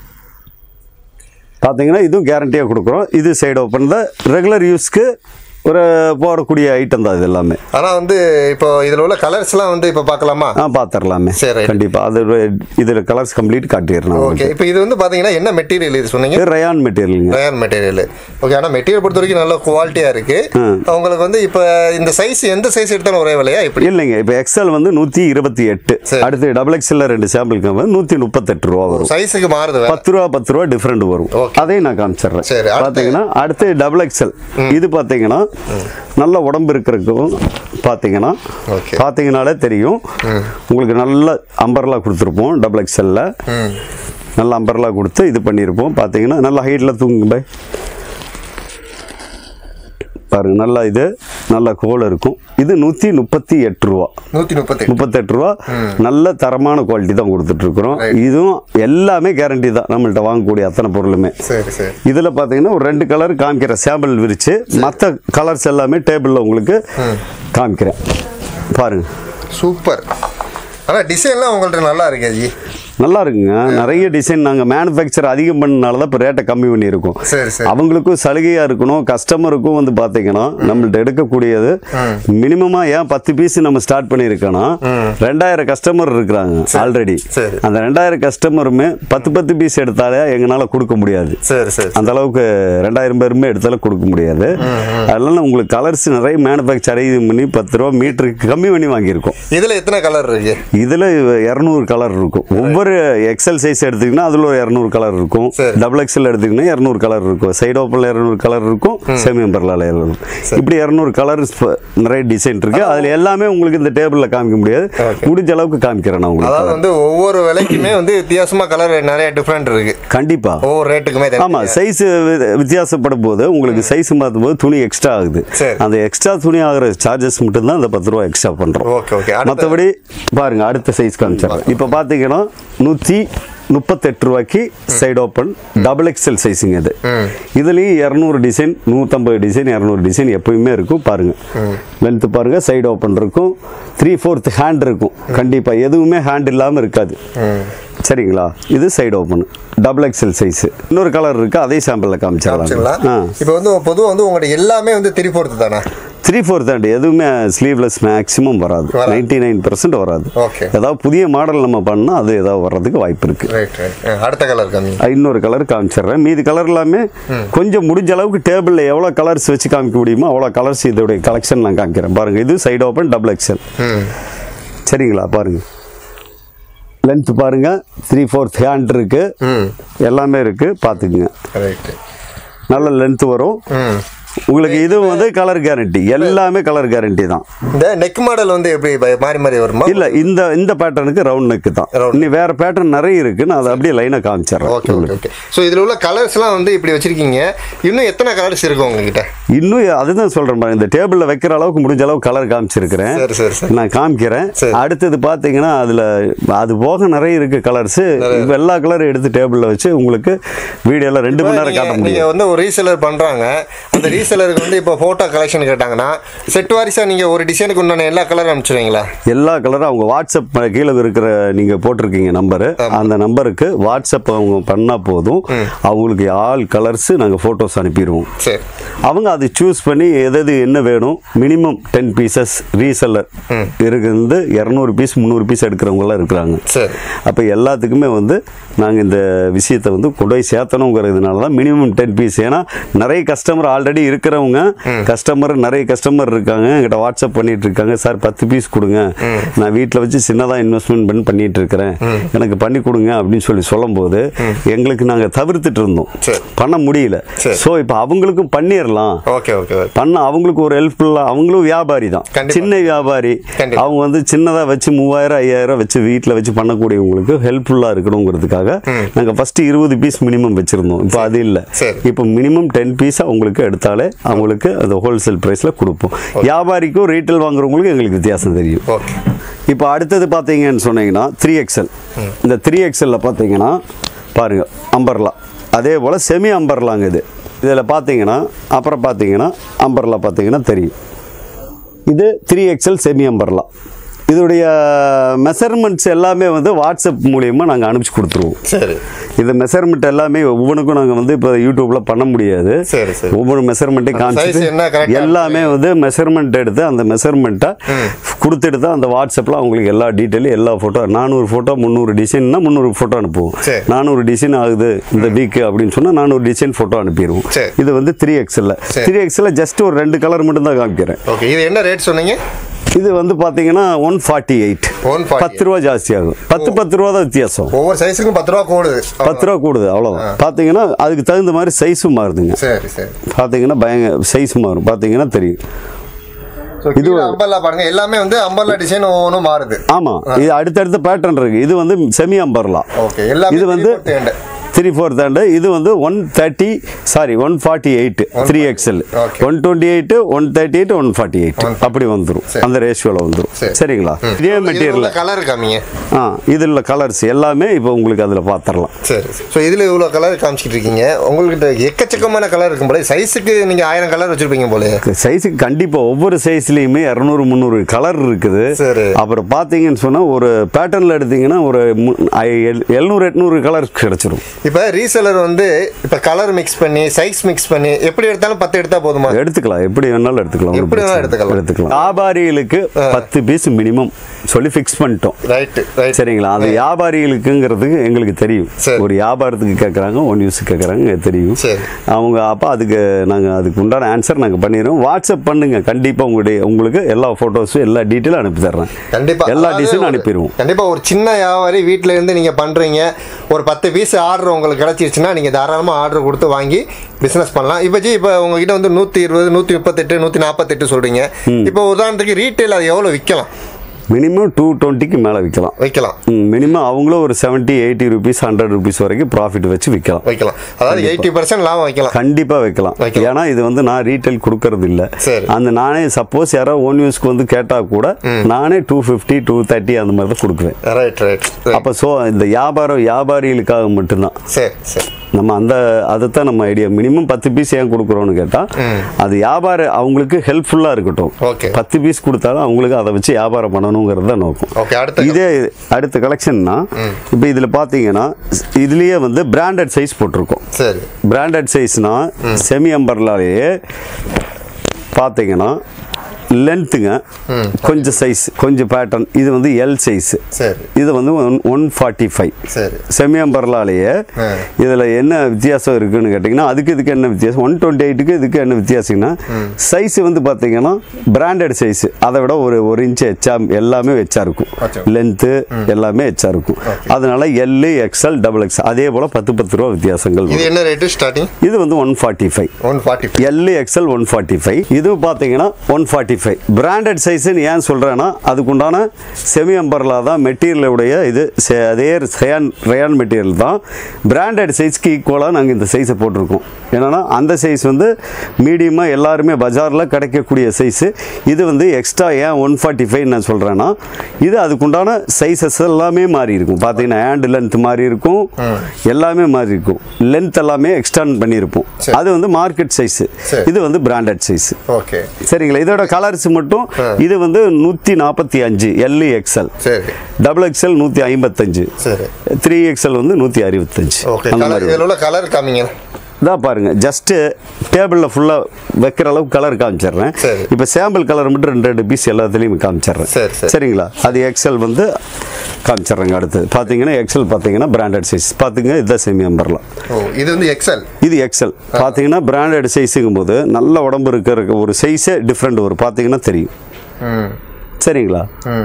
பார்த்தீங்கன்னா இதுவும் கேரண்டியாக கொடுக்குறோம். இது சைடு ஓப்பன் தான். ரெகுலர் யூஸ்க்கு ஒரு போடக்கூடிய ஐட்டம் தான் இது எல்லாமே. ஆனால் வந்து இப்போ இதில் உள்ள கலர்ஸ்லாம் வந்து இப்போ பார்க்கலாமா? பார்த்துடலாமே. சரி, கண்டிப்பாக. அது இதில் கலர்ஸ் கம்ப்ளீட் காட்டிடுறேன். ஓகே. இப்போ இது வந்து பார்த்தீங்கன்னா என்ன மெட்டீரியல் இது சொன்னீங்க? Rayon material. Rayon material. Okay. ஆனால் மெட்டீரியல் பொறுத்த வரைக்கும் நல்ல குவாலிட்டியாக இருக்குது. உங்களுக்கு வந்து இப்போ இந்த சைஸ் எந்த சைஸ் எடுத்தாலும் ஒரே விலையா? இப்படி இல்லைங்க. இப்போ எக்ஸல் வந்து 128. அடுத்து டபுள் எக்ஸல் 2 சாம்பிளுக்கு வந்து 138 ரூபா வரும். சைஸுக்கு மாறுது. 10 ரூபா டிஃப்ரெண்ட் வரும். அதையும் நான் காமிச்சிடுறேன். சரி. பார்த்தீங்கன்னா அடுத்து டபுள் எக்ஸல். இது பார்த்தீங்கன்னா நல்ல உடம்பு இருக்கிறதுக்கும் பார்த்தீங்கன்னாலே தெரியும் உங்களுக்கு. நல்ல அம்பர்லா கொடுத்துருப்போம். டபுள் எக்ஸல்ல நல்ல அம்பர்லா கொடுத்து இது பண்ணியிருப்போம். பார்த்தீங்கன்னா நல்ல ஹைட்டில் தூங்குங்க பாய். பாருங்க, நல்லா இது நல்ல கோல் இருக்கும். இது 138 ரூபா. 138 ரூபா. நல்ல தரமான குவாலிட்டி தான் கொடுத்துட்டு இருக்கிறோம். இதுவும் எல்லாமே கேரண்டி தான் நம்மள்ட்ட வாங்கக்கூடிய அத்தனை பொருளுமே. இதுல பாத்தீங்கன்னா ஒரு 2 கலர் காமிக்கிற சாம்பிள் விரிச்சு மற்ற கலர்ஸ் எல்லாமே டேபிள்ல உங்களுக்கு காமிக்கிறேன். பாருங்க, சூப்பர். ஆனால் டிசைன்லாம் உங்கள்ட்ட நல்லா இருக்கு ஜி. நல்லா இருக்குங்க. நிறைய டிசைன் நாங்கள் மேனுஃபேக்சர் அதிகம் பண்ணனால தான் இப்போ ரேட்டை கம்மி பண்ணியிருக்கோம். அவங்களுக்கும் சலுகையாக இருக்கணும். கஸ்டமருக்கும் வந்து பார்த்தீங்கன்னா நம்மள்ட்ட எடுக்கக்கூடியது மினிமமாக ஏன் 10 பீஸ் நம்ம ஸ்டார்ட் பண்ணியிருக்கோன்னா 2000 கஸ்டமர் இருக்கிறாங்க ஆல்ரெடி. அந்த 2000 கஸ்டமருமே 10 பீஸ் எடுத்தாலே எங்களால் கொடுக்க முடியாது. அந்த அளவுக்கு 2000 பேருமே எடுத்தாலும் கொடுக்க முடியாது. அதனால உங்களுக்கு கலர்ஸ் நிறைய மேனுஃபேக்சர் பண்ணி 10 ரூபா மீட்டருக்கு கம்மி பண்ணி வாங்கியிருக்கோம். இதில் எத்தனை கலர் இருக்கு? இதில் 200 கலர் இருக்கும். ஒவ்வொரு கலர் எக்ஸல் சைஸ் எடுத்தீங்கன்னா அதில் ஒரு 200 கலர் இருக்கும். டபுள் எக்ஸல் எடுத்தீங்கன்னா 200 கலர் இருக்கும். சைடு ஓப்பனில் 200 கலர் இருக்கும். செமி அம்பர்லால இருக்கும். இப்படி 200 கலர்ஸ் நிறைய டிசைன் இருக்கு. அதில் எல்லாமே உங்களுக்கு இந்த டேபிளில் காமிக்க முடியாது. முடிஞ்ச அளவுக்கு காமிக்கிறேன் நான் உங்களுக்கு. அதாவது வந்து ஒவ்வொரு விலைக்குமே வந்து வித்தியாசமா கலர் நிறைய டிஃப்ரெண்ட் இருக்கு. கண்டிப்பா ஒவ்வொரு ரேட்டுக்குமே. ஆமா, சைஸ் வித்தியாசப்படும் போது உங்களுக்கு சைஸ் மாற்றும் போது துணி எக்ஸ்ட்ரா ஆகுது. அந்த எக்ஸ்ட்ரா துணி ஆகிற சார்ஜஸ் மட்டும் தான் அந்த 10 ரூபா எக்ஸ்ட்ரா பண்றோம். மற்றபடி பாருங்க அடுத்த சைஸ் காமிச்சிடறேன். இப்போ பார்த்தீங்கன்னா 138 ரூபாய்க்கு சைடு ஓப்பன் டபுள் எக்ஸல் சைஸுங்க இது. இதுலேயும் 200 டிசைன் 150 டிசைன் 200 டிசைன் எப்பயுமே இருக்கும். பாருங்க லென்த்து பாருங்க, சைடு ஓப்பன் இருக்கும், 3/4 ஹேண்ட் இருக்கும். கண்டிப்பாக எதுவுமே ஹேண்ட் இல்லாமல் இருக்காது. சரிங்களா? இது side open double XL size. இன்னொரு கலர் இருக்கு, அதே சாம்பிளில் காமிச்சிடலாம். இப்போ வந்து பொதுவாக வந்து உங்கள்கிட்ட எல்லாமே வந்து 3/4 தானே? 3/4 எதுவுமே ஸ்லீவ்லெஸ் மேக்ஸிமம் வராது. 99% வராது. ஏதாவது புதிய மாடல் நம்ம பண்ணால் அது ஏதாவது வர்றதுக்கு வாய்ப்பு இருக்கு. அடுத்த கலர் இன்னொரு கலர் காமிச்சிடுறேன். மீதி கலர் எல்லாமே கொஞ்சம் முடிஞ்ச அளவுக்கு டேபிளில் எவ்வளோ கலர்ஸ் வச்சு காமிக்க முடியுமோ அவ்வளோ கலர்ஸ் இதோடைய கலெக்ஷன் நான் காமிக்கிறேன். பாருங்க, இது சைடு ஓப்பன் டபுள் எக்ஸல். சரிங்களா? பாருங்க லென்த் பாருங்க, 3/4 ஹேண்ட் இருக்கு, எல்லாமே இருக்கு. பார்த்துக்குங்க, நல்ல லென்த் வரும் உங்களுக்கு. இது வந்து கலர் கேரண்டி, எல்லாமே கலர் கேரண்டி தான். இந்த நெக் மாடல் வந்து எப்படி மாறி மாறி வருமா? இல்ல, இந்த பேட்டர்னுக்கு ரவுண்ட் நெக் தான். இன்னும் வேற பேட்டர்ன் நிறைய இருக்கு, நான் அதை அப்படியே லைனா காமிச்சிடுறேன். ஓகே. ஸோ இதில் உள்ள கலர்ஸ்லாம் வந்து இப்படி வச்சிருக்கீங்க. இன்னும் எத்தனை கலர்ஸ் இருக்கு உங்ககிட்ட? இன்னும் அதுதான் சொல்றேன், இந்த டேபிள்ல வைக்கிற அளவுக்கு முடிஞ்ச அளவுக்கு கலர் காமிச்சிருக்கிறேன். நான் காமிக்கிறேன். அடுத்தது பாத்தீங்கன்னா அதுல அது போக நிறைய இருக்கு கலர்ஸ். எல்லா கலரும் எடுத்து டேபிள்ல வச்சு உங்களுக்கு வீடியோல 2 மணி நேரம் காட்ட முடியும். நீங்க வந்து ஒரு ரீசெலர் பண்றாங்க, அந்த ரீசெலருக்கு வந்து இப்போ போட்டோ கலெக்ஷன் கேட்டாங்கன்னா செட் வாரிசா நீங்க ஒரு டிசைனுக்கு உண்டான எல்லா கலரும் அனுப்பிச்சுவீங்களா? எல்லா கலரும் அவங்க வாட்ஸ்அப் கீழே இருக்கிற நீங்க போட்டிருக்கீங்க நம்பரு, அந்த நம்பருக்கு வாட்ஸ்அப் அவங்க பண்ணா போதும். அவங்களுக்கு ஆல் கலர்ஸ் நாங்க போட்டோஸ் அனுப்பிடுவோம். அவங்க அதை சூஸ் பண்ணி எது என்ன வேணும். மினிமம் 10 பீசஸ் ரீசெல்லர் இருக்குது. 200 பீஸ் 300 பீஸ் எடுக்கிறவங்களாம் இருக்கிறாங்க. அப்போ எல்லாத்துக்குமே வந்து நாங்கள் இந்த விஷயத்தை வந்து கொண்டு போய் சேர்த்தணுங்கிறதுனால தான் மினிமம் 10 பீஸ். ஏன்னா நிறைய கஸ்டமர் ஆல்ரெடி இருக்கிறவங்க நிறைய கஸ்டமர் இருக்காங்க, என்கிட்ட வாட்ஸ்அப் பண்ணிட்டு இருக்காங்க. சார் 10 பீஸ் கொடுங்க, நான் வீட்டில் வச்சு சின்னதாக இன்வெஸ்ட்மெண்ட் பண்ணிட்டு இருக்கிறேன், எனக்கு பண்ணி கொடுங்க அப்படின்னு சொல்லும் போது எங்களுக்கு நாங்கள் தவிர்த்துட்டு இருந்தோம், பண்ண முடியல. ஸோ இப்போ அவங்களுக்கும் பண்ணிடலாம், பண்ண அவங்களுக்கு ஒரு ஹெல்ப்ஃபுல்லாக. அவங்களும் வியாபாரி தான், சின்ன வியாபாரி. அவங்க வந்து சின்னதாக வச்சு 3000 5000 வச்சு வீட்டில் வச்சு பண்ணக்கூடியவங்களுக்கு ஹெல்ப்ஃபுல்லாக இருக்கணுங்கிறதுக்காக நாங்கள் ஃபர்ஸ்ட் 20 பீஸ் மினிமம் வச்சிருந்தோம். இப்போ அது இல்லை, இப்போ மினிமம் 10 பீஸ் அவங்களுக்கு எடுத்தாலே அவங்களுக்கு அந்த ஹோல்சேல் பிரைஸில் கொடுப்போம். வியாபாரிக்கும் ரீட்டைல் வாங்குறவங்களுக்கு எங்களுக்கு வித்தியாசம் தெரியும். இப்போ அடுத்தது பார்த்தீங்கன்னு சொன்னீங்கன்னா 3XL. இந்த 3XL பார்த்தீங்கன்னா பாருங்க அம்பர்லா, அதே போல் செமி அம்பர்லாங்க இது. இதில் பார்த்தீங்கன்னா அப்புறம் பார்த்தீங்கன்னா அம்பர்லா பார்த்தீங்கன்னா தெரியும். இது 3XL செமி அம்பர்லா. இதோடைய மெஷர்மெண்ட்ஸ் எல்லாமே வந்து வாட்ஸ்அப் மூலியமாக நாங்கள் அனுப்பிச்சு கொடுத்துருவோம். சரி, இது மெஷர்மெண்ட் எல்லாமே ஒவ்வொன்றுக்கும் நாங்கள் வந்து இப்போ யூடியூப்பில் பண்ண முடியாது. ஒவ்வொரு மெஷர்மெண்ட்டையும் காமிச்சிட்டு எல்லாமே வந்து மெஷர்மெண்ட் எடுத்து அந்த மெஷர்மெண்ட்டை கொடுத்துட்டு தான் அந்த வாட்ஸ்அப்பில் அவங்களுக்கு எல்லா டீட்டெயிலும் எல்லா ஃபோட்டோ 400 ஃபோட்டோ 300 டிசைன்னா 300 ஃபோட்டோ அனுப்புவோம். 400 டிசைன் ஆகுது இந்த வீக்கு அப்படின்னு சொன்னால் 400 டிசைன் ஃபோட்டோ அனுப்பிடுவோம். இது வந்து 3XL ஜஸ்ட் ஒரு 2 கலர் மட்டும் தான் காமிக்கிறேன். இது என்ன ரேட் சொன்னீங்க? இது வந்து பாத்தீங்கன்னா 148. 10 ரூபா ஜாஸ்தி ஆகும். 10 ரூபா தான் வித்தியாசம். ஒவ்வொரு சைஸுக்கும் 10 ரூபா கூடுது. 10 ரூபா கூடுது, அவ்வளோதான். பார்த்தீங்கன்னா அதுக்கு தகுந்த மாதிரி சைஸும் மாறுதுங்க. பார்த்தீங்கன்னா பயங்கர சைஸ் மாறும், பார்த்தீங்கன்னா தெரியும். இது அம்பர்லா பாருங்க, எல்லாமே வந்து அம்பர்லா டிசைன் ஒவ்வொன்றும் மாறுது. ஆமா, இது அடுத்தடுத்த பேட்டர்ன் இருக்கு. இது வந்து செமி அம்பர்லா. இது வந்து 3/4. இது வந்து 148 3XL. 128 138 148 அப்படி வந்துடும். அந்த ரேஷியோல வந்துடும். சரிங்களா? இதே மெட்டீரியல் கலர் காமிங்க. இதில் கலர்ஸ் எல்லாமே இப்போ உங்களுக்கு அதில் பார்த்துடலாம். சரி, ஸோ இதில் இவ்வளோ கலர் காமிச்சிட்டு இருக்கீங்க. உங்கள்கிட்ட எக்கச்சக்கமான கலர் இருக்கும் போல. சைஸுக்கு நீங்கள் 1000 கலர் வச்சிருப்பீங்க போல. சைஸுக்கு கண்டிப்பாக ஒவ்வொரு சைஸ்லையுமே 200 300 கலர் இருக்குது. அப்புறம் பார்த்தீங்கன்னு சொன்னால் ஒரு பேட்டர்னில் எடுத்தீங்கன்னா ஒரு 700 800 கலர் கிடைச்சிரும். இப்போ ரீசெலர் வந்து இப்போ கலர் மிக்ஸ் பண்ணி சைஸ் மிக்ஸ் பண்ணி எப்படி எடுத்தாலும் 10 எடுத்தா போதுமா? எடுத்துக்கலாம், எப்படி வேணாலும் எடுத்துக்கலாம், எப்படி வேணாலும் எடுத்துக்கலாம். வியாபாரிகளுக்கு 10 பீஸ் மினிமம் சொல்லி ஃபிக்ஸ் பண்ணிட்டோம். ரைட். சரிங்களா? அது வியாபாரிகளுக்குங்கிறதுக்கு எங்களுக்கு தெரியும். ஒரு வியாபாரத்துக்கு கேட்குறாங்க, ஒன் யூஸ் கேட்குறாங்க தெரியும். அவங்க அப்போ அதுக்கு உண்டான ஆன்சர் நாங்கள் பண்ணிடுறோம். வாட்ஸ்அப் பண்ணுங்க, கண்டிப்பாக உங்களுக்கு எல்லா ஃபோட்டோஸும் எல்லா டீட்டெயிலும் அனுப்பி தர்றேன். கண்டிப்பாக எல்லா டீட்டெயிலும் அனுப்பிடுவோம். கண்டிப்பாக ஒரு சின்ன வியாபாரி வீட்டில் இருந்து நீங்கள் பண்ணுறீங்க, ஒரு 10 பீஸ் ஆர்டர் உங்களுக்கு கிடச்சிருச்சுன்னா நீங்கள் தாராளமாக ஆர்டர் கொடுத்து வாங்கி பிஸ்னஸ் பண்ணலாம். இப்போ உங்ககிட்ட வந்து 120, 138, 148 சொல்கிறீங்க. இப்போ உதாரணத்துக்கு ரீட்டைல் அது எவ்வளோ விற்கலாம்? மினிமம் 220க்கு மேலே விற்கலாம். மினிமம் அவங்களும் ஒரு 70, 80 ருபீஸ், 100 ருபீஸ் வரைக்கும் ப்ராஃபிட் வச்சு விற்கலாம். அதாவது 80% லாபம் வைக்கலாம். கண்டிப்பாக வைக்கலாம். ஏன்னா இது வந்து நான் ரீட்டைல் கொடுக்கறது இல்லை. அந்த நானே சப்போஸ் யாராவது ஓன் யூஸ்க்கு வந்து கேட்டால் கூட நானே 250, 230 அந்த மாதிரி தான் கொடுக்குவேன். அப்போ இந்த வியாபாரிகளுக்காக மட்டும்தான். நம்ம அதைத்தான் நம்ம ஐடியா. மினிமம் 10 பீஸ் ஏன் கொடுக்குறோன்னு கேட்டால் அது அவங்களுக்கு ஹெல்ப்ஃபுல்லாக இருக்கட்டும். 10 பீஸ் கொடுத்தாலும் அவங்களுக்கு அதை வச்சு வியாபாரம் பண்ணணுங்கிறது தான் நோக்கம். இதே அடுத்த கலெக்ஷன்னா இப்போ இதில் பார்த்தீங்கன்னா இதுலேயே வந்து பிராண்டட் சைஸ் போட்டிருக்கோம். பிராண்டட் சைஸ்னா செமி அம்பர்லாலேயே பார்த்தீங்கன்னா லென்த்துங்க கொஞ்சம் சைஸ் கொஞ்சம் பேட்டர்ன். இது வந்து எல் சைஸ். இது வந்து 145. செமி அம்பர்லாலேயே இதில் என்ன வித்தியாசம் இருக்குன்னு கேட்டிங்கன்னா இதுக்கு என்ன வித்தியாசம், 128க்கு இதுக்கு என்ன வித்தியாசம்னா சைஸ் வந்து பார்த்தீங்கன்னா பிராண்டட் சைஸ் அதை விட ஒரு இன்ச்சு எச்சா எல்லாமே எச்சா இருக்கும். லென்த்து எல்லாமே எச்சா இருக்கும். அதனால எல், எக்ஸ்எல், XXL அதே போல் 10 ரூபா வித்தியாசங்கள். இது என்ன ரேட்டு ஸ்டார்டிங்? இது வந்து 145. L, XL 145. இது பார்த்தீங்கன்னா 145. பிராண்டட் சைஸ்ன்னு ஏன் சொல்கிறேன்னா அதுக்குண்டான செமி அம்பர்லா தான் மெட்டீரியலுடைய இது அதே ரயான் மெட்டீரியல் தான். பிராண்டட் சைஸ்க்கு ஈக்குவலாக நாங்கள் இந்த சைஸை போட்டிருக்கோம். ஏன்னா அந்த சைஸ் வந்து மீடியமாக எல்லாருமே பஜாரில் கிடைக்கக்கூடிய சைஸு. இது வந்து எக்ஸ்ட்ரா ஏன் 145 நான் சொல்கிறேன்னா இது அதுக்குண்டான சைஸஸ் எல்லாமே மாறி இருக்கும். பார்த்தீங்கன்னா ஹேண்ட் லென்த் மாறி இருக்கும், எல்லாமே மாறி இருக்கும். லென்த் எல்லாமே எக்ஸ்டெண்ட் பண்ணியிருப்போம். அது வந்து மார்க்கெட் சைஸு, இது வந்து பிராண்டட் சைஸு. சரிங்களா? இதோட கலர்ஸ் மட்டும் இது வந்து 145 எல், எக்ஸ்எல், XXL 155, 3XL வந்து 165. கலர் காமிங்க. இதான் பாருங்க, ஜஸ்ட் டேபிளில் ஃபுல்லாக வைக்கிற அளவுக்கு கலர் காமிச்சிடுறேன். இப்போ சாம்பிள் கலர் மட்டும் 2 பீஸ் எல்லாத்துலேயும் காமிச்சிடுறேன். சரிங்களா? அது எக்ஸ்எல் வந்து காமிச்சிடுறேங்க. அடுத்து பார்த்தீங்கன்னா எக்ஸ்எல் பார்த்தீங்கன்னா பிராண்டட் சைஸ் பார்த்துங்க. இதுதான் செமி அம்பர்லாம். இது வந்து எக்ஸ்எல். இது எக்ஸ்எல் பார்த்தீங்கன்னா பிராண்டட் சைஸுங்கும் போது நல்ல உடம்பு இருக்கிற ஒரு சைஸே டிஃப்ரெண்ட் வரும். பார்த்தீங்கன்னா தெரியும். சரிங்களா?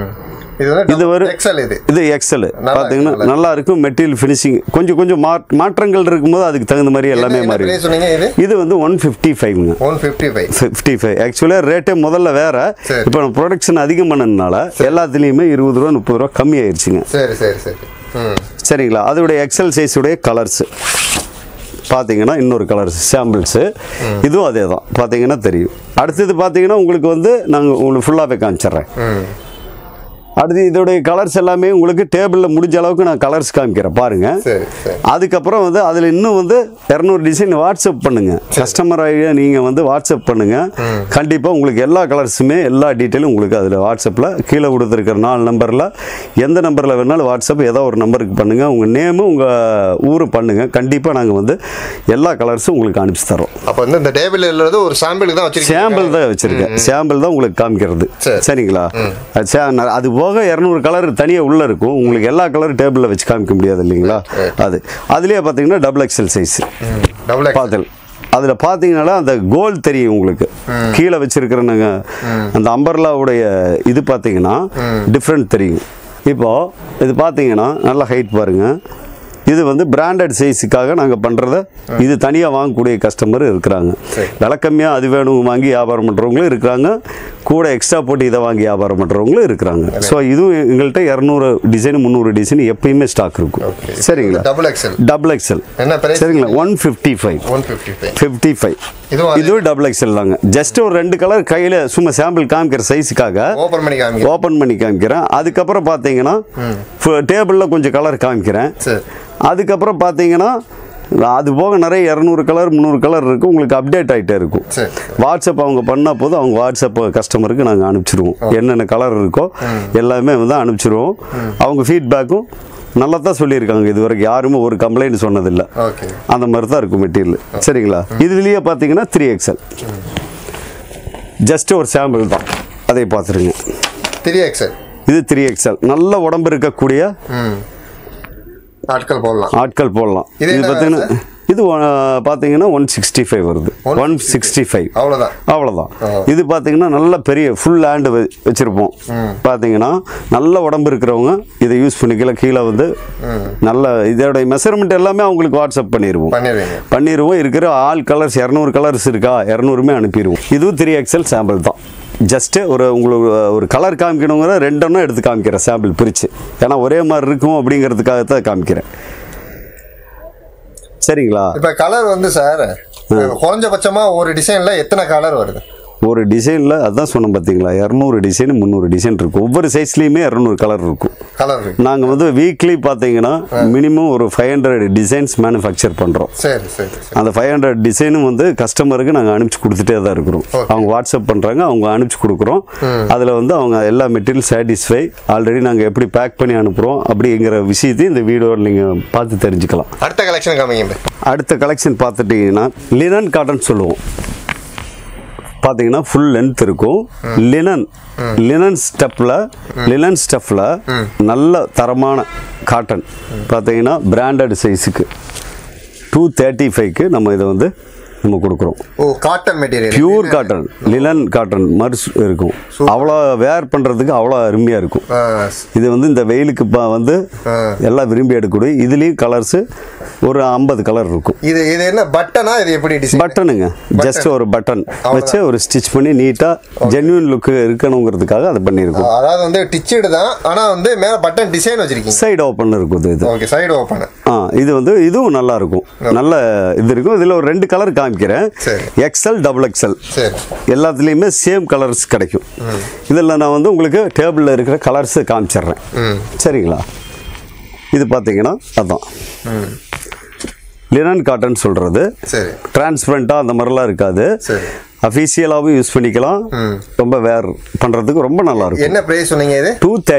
இது ஒரு இது எக்ஸ்எல் பார்த்தீங்கன்னா நல்லா இருக்கும். மெட்டீரியல் ஃபினிஷிங் கொஞ்சம் மாற்றங்கள் இருக்கும்போது அதுக்கு தகுந்த மாதிரி எல்லாமே மாறி. இது வந்து 155. 155 ஆக்சுவலாக ரேட்டே முதல்ல வேற. இப்போ ப்ரொடக்ஷன் அதிகம் பண்ணதுனால எல்லாத்துலேயுமே 20 ரூபா 30 ரூபா கம்மி ஆயிடுச்சுங்க. சரிங்களா? அதோடைய எக்ஸ்எல் சைஸுடைய கலர்ஸ் பார்த்தீங்கன்னா இன்னொரு கலர்ஸ் சாம்பிள்ஸு. இதுவும் அதே தான் பார்த்தீங்கன்னா தெரியும். அடுத்தது பார்த்தீங்கன்னா உங்களுக்கு வந்து நாங்கள் உங்களுக்கு ஃபுல்லாகவே காமிச்சிட்றேன். அடுத்து இதோடைய கலர்ஸ் எல்லாமே உங்களுக்கு டேபிளில் முடிஞ்ச அளவுக்கு நான் கலர்ஸ் காமிக்கிறேன் பாருங்க. அதுக்கப்புறம் வந்து அதில் இன்னும் வந்து 200 டிசைன் வாட்ஸ்அப் பண்ணுங்க. கஸ்டமர் ஐடியா நீங்கள் வந்து வாட்ஸ்அப் பண்ணுங்க. கண்டிப்பாக உங்களுக்கு எல்லா கலர்ஸுமே எல்லா டீட்டெயிலும் உங்களுக்கு அதில் வாட்ஸ்அப்பில் கீழே கொடுத்துருக்கிற 4 நம்பரில் எந்த நம்பரில் வேணாலும் வாட்ஸ்அப் ஏதோ ஒரு நம்பருக்கு பண்ணுங்கள். உங்கள் நேமும் உங்கள் ஊரும் பண்ணுங்கள். கண்டிப்பாக நாங்கள் வந்து எல்லா கலர்ஸும் உங்களுக்கு அனுப்பிச்சு தரோம். அப்போ வந்து இந்த டேபிள் எழுதுறது ஒரு சாம்பிள் தான் வச்சிருக்கேன். சாம்பிள் தான் வச்சிருக்கேன். சாம்பிள் தான் உங்களுக்கு காமிக்கிறது. சரிங்களா? அது போக 200 கலர் தனியாக உள்ள இருக்கும். உங்களுக்கு எல்லா கலர் டேபிளில் வச்சு காமிக்க முடியாது இல்லைங்களா? அதுலேயே பார்த்தீங்கன்னா XXL சைஸ் பார்த்தல். அதில் பார்த்தீங்கன்னா அந்த கோல் தெரியும் உங்களுக்கு. கீழே வச்சிருக்கிற நாங்கள் அந்த அம்பர்லாவுடைய இது பார்த்தீங்கன்னா டிஃப்ரெண்ட் தெரியும். இப்போது இது பார்த்தீங்கன்னா நல்லா ஹைட் பாருங்கள். இது வந்து பிராண்டட் சைஸுக்காக நாங்கள் பண்ணுறத இது தனியாக வாங்கக்கூடிய கஸ்டமர் இருக்கிறாங்க. விலை கம்மியாக அது வேணும் வாங்கி வியாபாரம் பண்ணுறவங்களும் இருக்கிறாங்க. கூட எக்ஸ்ட்ரா போட்டு இதை வாங்கி வியாபாரம் பண்ணுறவங்களும் இருக்கிறாங்க. ஸோ இதுவும் எங்கள்கிட்ட 200 டிசைன் 300 டிசைன் எப்பயுமே ஸ்டாக் இருக்கும். சரிங்களா? XXL சரிங்களா? 155 இதுவும் XXL தாங்க. ஜஸ்ட் ஒரு 2 கலர் கையில் சும்மா சாம்பிள் காமிக்கிற சைஸுக்காக ஓப்பன் பண்ணி காமிக்கிறேன். அதுக்கப்புறம் பார்த்தீங்கன்னா டேபிளில் கொஞ்சம் கலர் காமிக்கிறேன். அதுக்கப்புறம் பார்த்தீங்கன்னா அது போக நிறைய 200 கலர் 300 கலர் இருக்குது. உங்களுக்கு அப்டேட் ஆகிட்டே இருக்கும். வாட்ஸ்அப் அவங்க பண்ணால் போதும் அவங்க வாட்ஸ்அப் கஸ்டமருக்கு நாங்கள் அனுப்பிச்சிடுவோம். என்னென்ன கலர் இருக்கோ எல்லாமே வந்து அனுப்பிச்சிடுவோம். அவங்க ஃபீட்பேக்கும் நல்லா தான் சொல்லியிருக்காங்க. இது வரைக்கும் யாருமே ஒரு கம்ப்ளைண்ட் சொன்னதில்லை. ஓகே, அந்த மாதிரி தான் இருக்கும் மெட்டீரியல். சரிங்களா? இதுலேயே பார்த்தீங்கன்னா 3XL ஜஸ்ட் ஒரு சாம்பிள் தான், அதை பார்த்துருங்க. 3XL இது 3XL நல்ல உடம்பு இருக்கக்கூடிய ஆட்கள் போடலாம். இது பார்த்தீங்கன்னா இது பார்த்தீங்கன்னா 165 வருது. 165 அவ்வளோதான். இது பார்த்தீங்கன்னா நல்ல பெரிய ஃபுல் ஹேண்டு வச்சுருப்போம். பார்த்தீங்கன்னா நல்ல உடம்பு இருக்கிறவங்க இதை யூஸ் பண்ணிக்கலாம். கீழே வந்து நல்ல இதோட மெஷர்மெண்ட் எல்லாமே அவங்களுக்கு வாட்ஸ்அப் பண்ணிடுவோம். இருக்கிற ஆல் கலர்ஸ் 200 கலர்ஸ் இருக்கா, 200மே அனுப்பிடுவோம். இதுவும் 3XL சாம்பிள் தான். ஜஸ்ட்டு உங்களுக்கு ஒரு கலர் காமிக்கணுங்கிற 2 எடுத்து காமிக்கிறேன் சாம்பிள் பிரித்து. ஏன்னா ஒரே மாதிரி இருக்கும் அப்படிங்கிறதுக்காக தான் காமிக்கிறேன். சரிங்களா? இப்போ கலர் வந்து சார் குறைஞ்சபட்சமா ஒரு டிசைனில் எத்தனை கலர் வருது? ஒரு டிசைனில் அதான் சொன்னோம் பார்த்தீங்களா, 200 டிசைன் 300 டிசைன் இருக்கும். ஒவ்வொரு சைஸ்லேயுமே 200 கலர் இருக்கும். நாங்கள் வந்து வீக்லி பார்த்தீங்கன்னா மினிமம் ஒரு 500 டிசைன்ஸ் மேனுஃபேக்சர் பண்ணுறோம். அந்த 500 டிசைனும் வந்து கஸ்டமருக்கு நாங்கள் அனுப்பிச்சு கொடுத்துட்டே தான் இருக்கிறோம். அவங்க வாட்ஸ்அப் பண்ணுறாங்க, அவங்க அனுப்பிச்சு கொடுக்குறோம். அதில் வந்து அவங்க எல்லா மெட்டீரியல் சாட்டிஸ்ஃபை ஆல்ரெடி நாங்கள் எப்படி பேக் பண்ணி அனுப்புகிறோம் அப்படிங்கிற விஷயத்தையும் இந்த வீடியோவில் நீங்கள் பார்த்து தெரிஞ்சுக்கலாம். அடுத்த கலெக்ஷன் பார்த்துட்டிங்கன்னா லினன் காட்டன் சொல்லுவோம். பார்த்தீங்கன்னா ஃபுல் லென்த் இருக்கும். லினன் ஸ்டெஃப்பில் நல்ல தரமான காட்டன் பார்த்தீங்கன்னா பிராண்டட் சைஸுக்கு 235க்கு நம்ம இதை வந்து நம்ம கொடுக்குறோம். Cotton material, pure cotton, linen cotton மாதிரி இருக்கும். அவ்வளோ வேர் பண்ணுறதுக்கு அவ்வளோ அருமையாக இருக்கும். இது வந்து இந்த வெயிலுக்கு வந்து எல்லாம் விரும்பி எடுக்கக்கூடிய. இதுலேயும் கலர்ஸு ஒரு 50 கலர் இருக்கும். இது என்ன பட்டனா? இது எப்படி பட்டனுங்க, ஜஸ்ட் ஒரு பட்டன் வச்சு ஒரு ஸ்டிச் பண்ணி நீட்டாக ஜென்யூன் லுக்கு இருக்கணுங்கிறதுக்காக அதை பண்ணியிருக்கோம். அதாவது வந்து டிச்சடு தான், ஆனால் வந்து மேலே பட்டன் டிசைன் வச்சிருக்கீங்க. சைடு ஓப்பன் இருக்கும். இது ஓகே, சைடு ஓப்பன். இது வந்து இதுவும் நல்லா இருக்கும். நல்ல இது இருக்கும். இதில் ஒரு 2 கலர் காமிக்கிறேன். XL XXL எல்லாத்துலேயுமே சேம் கலர்ஸ் கிடைக்கும். இதில் நான் வந்து உங்களுக்கு டேபிளில் இருக்கிற கலர்ஸ் காமிச்சிடுறேன். சரிங்களா? இது பார்த்தீங்கன்னா அதான் லினன் காட்டன் சொல்கிறது. டிரான்ஸ்பரண்ட்டாக அந்த மாதிரிலாம் இருக்காது. அஃபீஷியலாகவும் யூஸ் பண்ணிக்கலாம். ரொம்ப வேர் பண்ணுறதுக்கு ரொம்ப நல்லா இருக்கும். என்ன பிரைஸ் சொன்னீங்க? இது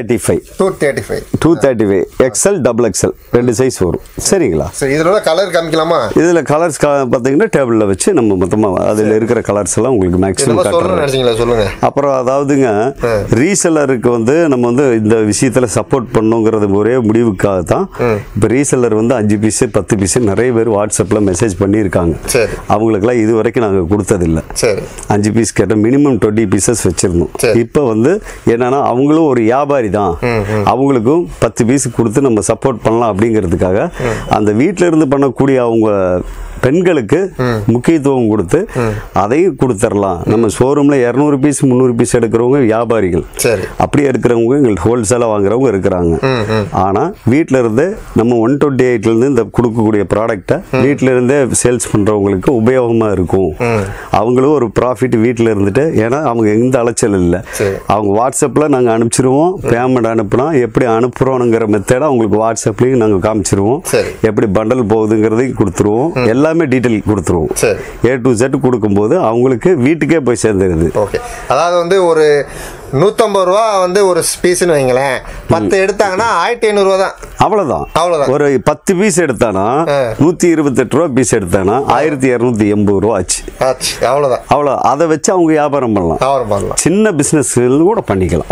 235 XL XXL 2 சைஸ் வரும். சரிங்களா? இதில் கலர் காமிக்கலாமா? இதில் கலர்ஸ் பார்த்தீங்கன்னா டேபிளில் வச்சு நம்ம மொத்தமாக அதில் இருக்கிற கலர்ஸ் எல்லாம் உங்களுக்கு மேக்ஸிமம் சொல்லுங்கள். அப்புறம் அதாவதுங்க ரீசெல்லருக்கு வந்து நம்ம வந்து இந்த விஷயத்தில் சப்போர்ட் பண்ணுங்கிறது ஒரே முடிவுக்காக தான். இப்போ ரீசெல்லர் வந்து 5 பீஸு 10 பீஸு நிறைய பேர் வாட்ஸ்அப்பில் மெசேஜ் பண்ணியிருக்காங்க. அவங்களுக்குலாம் இது வரைக்கும் நாங்கள் கொடுத்ததில்லை. 5 பீஸ் கேட்டால் மினிமம் 20 பீசஸ் வச்சிருந்தோம். இப்போ வந்து என்னன்னா அவங்களும் ஒரு வியாபாரி தான், அவங்களுக்கும் 10 பீஸ் கொடுத்து நம்ம சப்போர்ட் பண்ணலாம் அப்படிங்கிறதுக்காக அந்த வீட்டில இருந்து பண்ணக்கூடிய அவங்க பெண்களுக்கு முக்கியத்துவம் கொடுத்து அதையும் கொடுத்துடலாம். நம்ம ஷோரூம்ல 200 பீஸ் 300 பீஸ் எடுக்கிறவங்க வியாபாரிகள், அப்படி எடுக்கிறவங்க எங்களுக்கு ஹோல்சேலாக வாங்குறவங்க இருக்கிறாங்க. ஆனால் வீட்டில இருந்து நம்ம 128லேருந்து இந்த கொடுக்கக்கூடிய ப்ராடக்டை வீட்டில இருந்தே சேல்ஸ் பண்ணுறவங்களுக்கு உபயோகமாக இருக்கும். அவங்களும் ஒரு ப்ராஃபிட் வீட்டில் இருந்துட்டு, ஏன்னா அவங்க எந்த அலைச்சல் இல்லை. அவங்க வாட்ஸ்அப்பில் நாங்கள் அனுப்பிச்சிருவோம். பேமெண்ட் அனுப்புனா எப்படி அனுப்புகிறோங்கிற மெத்தடை அவங்களுக்கு வாட்ஸ்அப்லேயும் நாங்கள் காமிச்சிருவோம். எப்படி பண்டல் போகுதுங்கிறதையும் கொடுத்துருவோம். எல்லாமே டீட்டெயில் கொடுத்துருவோம். A to Z கொடுக்கும்போது அவங்களுக்கு வீட்டுக்கே போய் சேர்ந்துருது. ஓகே, அதாவது வந்து ஒரு 150 ரூபா வந்து ஒரு பீஸ்னு வைங்களேன், 10 எடுத்தாங்கன்னா 1500 ரூபா தான். அவ்வளோதான். ஒரு 10 பீஸ் எடுத்தானா 128 ரூபா பீஸ் எடுத்தானா 1280 ரூபா ஆச்சு. அவ்வளோ. அதை வச்சு அவங்க வியாபாரம் பண்ணலாம். சின்ன பிஸ்னஸ் கூட பண்ணிக்கலாம்.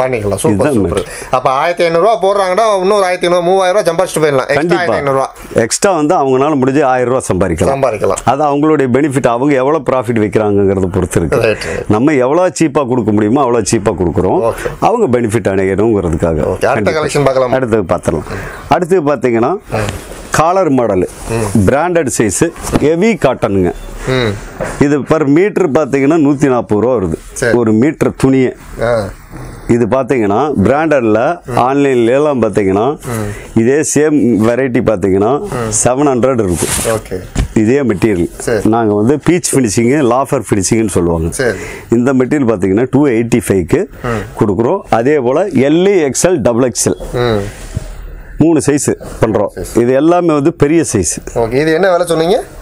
அப்போ 1500 ரூபா போடுறாங்கன்னா இன்னொரு 1500 3000 ரூபா சம்பாதிச்சுட்டு போயிடலாம். கண்டிப்பாக எக்ஸ்ட்ரா வந்து அவங்களால முடிஞ்சு 1000 ரூபா சம்பாதிக்கலாம். அது அவங்களுடைய பெனிஃபிட். அவங்க எவ்வளோ ப்ராஃபிட் வைக்கிறாங்கிறத பொறுத்து இருக்கு. நம்ம எவ்வளோ சீப்பாக கொடுக்க முடியுமோ அவ்வளோ சீப்பாக கொடுக்குறோம். அவங்க பெனிஃபிட் அடையணுங்கிறதுக்காக. அடுத்து பார்த்துடலாம். அடுத்து பார்த்தீங்கன்னா collar model branded size heavy காட்டனுங்க. இது பர் மீட்டர் பார்த்தீங்கன்னா 140 ரூபா வருது ஒரு மீட்டர் துணியை. இது பார்த்தீங்கன்னா பிராண்டட்ல ஆன்லைன்லாம் பார்த்தீங்கன்னா இதே சேம் வெரைட்டி பார்த்தீங்கன்னா 700 இருக்கும். இதே மெட்டீரியல் நாங்கள் வந்து பீச் ஃபினிஷிங்கு லாஃபர் ஃபினிஷிங்னு சொல்லுவாங்க. இந்த மெட்டீரியல் பார்த்தீங்கன்னா 285க்கு கொடுக்குறோம். அதே போல் LE XL XXL 3 சைஸ் பண்ணுறோம். இது எல்லாமே வந்து பெரிய சைஸ். இது என்ன விலை சொன்னீங்க?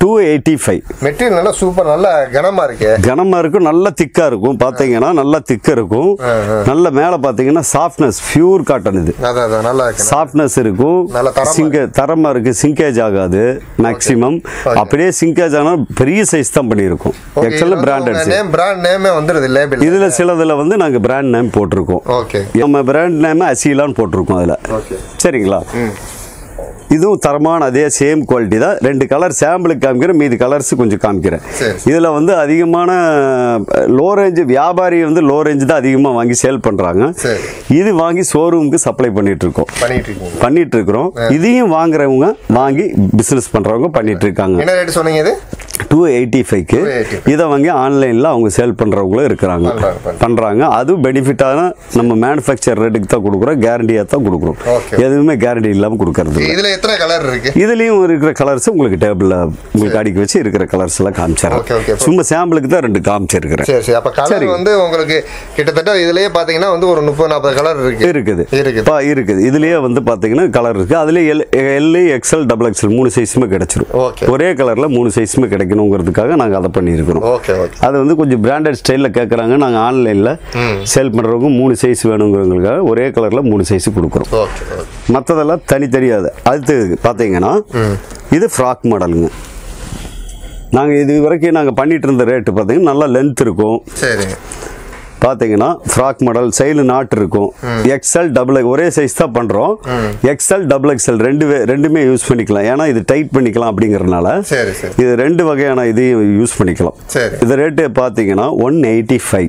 285. மெட்டீரியல் நல்லா சூப்பர், நல்லா கனமா இருக்கு. கனமா இருக்கும், நல்ல திக்கா இருக்கும். பாத்தீங்கன்னா நல்லா திக்கா இருக்கும். நல்ல மேல பாத்தீங்கன்னா சாஃப்ட்னஸ், பியூர் காட்டன் இது. அதான் நல்லா இருக்கு. சாஃப்ட்னஸ் இருக்கும். தரமா இருக்கு. சிங்கேஜ் ஆகாது மேக்ஸிமம். அப்படியே சிங்கேஜ் ஆனா பெரிய சைஸ் தான் பண்ணியிருக்கோம். எக்ஸல் பிராண்டட் நேம், பிராண்ட் நேமே வந்துருது லேபிள். இதுல சிலதுல வந்து நாங்க பிராண்ட் நேம் போட்டிருக்கோம். நம்ம பிராண்ட் நேம் அசிலான்னு போட்டிருக்கோம் அதுல. சரிங்களா? இதுவும் தரமான அதே சேம் குவாலிட்டி தான். 2 கலர் சாம்பிளுக்கு காமிக்கிறேன், மீதி கலர்ஸ் கொஞ்சம் காமிக்கிறேன். இதில் வந்து அதிகமான லோ ரேஞ்ச் வியாபாரி வந்து லோ ரேஞ்ச் தான் அதிகமாக வாங்கி சேல் பண்ணுறாங்க. இது வாங்கி ஷோரூமுக்கு சப்ளை பண்ணிட்டு இருக்கிறோம். இதையும் வாங்குறவங்க வாங்கி பிஸ்னஸ் பண்ணுறவங்க பண்ணிட்டு இருக்காங்க. என்ன ரேட் சொன்னீங்க? இது 285க்கு. இதை வாங்கி ஆன்லைனில் அவங்க சேல் பண்ணுறவங்களும் இருக்கிறாங்க, பண்ணுறாங்க. அதுவும் பெனிஃபிட்டான நம்ம மேனுஃபேக்சர் ரேட்டுக்கு தான் கொடுக்குறோம், கேரண்டியாக தான் கொடுக்குறோம். எதுவுமே கேரண்டி இல்லாமல் கொடுக்கறது. இதில் எத்தனை கலர் இருக்கு? இதுலேயும் இருக்கிற கலர்ஸ் உங்களுக்கு டேபிளில் உங்களுக்கு அடிக்க வச்சு இருக்கிற கலர்ஸ் எல்லாம் காமிச்சிடறேன். சும்மா சாம்பிளுக்கு தான் 2 காமிச்சிருக்கிறேன். சரி, அப்போ கலர் வந்து உங்களுக்கு கிட்டத்தட்ட இதுலேயே பார்த்தீங்கன்னா வந்து ஒரு 30-40 கலர் இருக்குது. இதுலேயே வந்து பார்த்தீங்கன்னா கலர் இருக்குது. அதுலேயே எல், எக்ஸ்எல், டபுள் எக்ஸ்எல் 3 சைஸுமே கிடைச்சிரும். ஒரே கலரில் 3 சைஸுமே கிடைக்கணுங்கிறதுக்காக நாங்கள் அதை பண்ணியிருக்கிறோம். அது வந்து கொஞ்சம் பிராண்டட் ஸ்டைலில் கேட்குறாங்க. நாங்கள் ஆன்லைனில் சேல் பண்ணுறவங்க 3 சைஸ் வேணுங்கிறவங்களுக்காக ஒரே கலரில் 3 சைஸ் கொடுக்குறோம். மற்றதெல்லாம் தனித்தனியாது. அடுத்து பார்த்தீங்கன்னா இது ஃப்ராக் மாடலுங்க. நாங்கள் இது வரைக்கும் நாங்கள் பண்ணிட்டு இருந்த ரேட்டு பார்த்தீங்கன்னா நல்லா லென்த் இருக்கும். சரி, பார்த்தீங்கன்னா ஃப்ராக் மாடல் சைடு நாட் இருக்கும். எக்ஸ்எல், டபுள் ஒரே சைஸ் தான் பண்ணுறோம். எக்ஸ்எல், டபுள் எக்ஸ்எல் ரெண்டுமே யூஸ் பண்ணிக்கலாம். ஏன்னா இது டைட் பண்ணிக்கலாம் அப்படிங்கிறதுனால இது 2 வகையான இதையும் யூஸ் பண்ணிக்கலாம். இது ரேட்டு பார்த்தீங்கன்னா 185.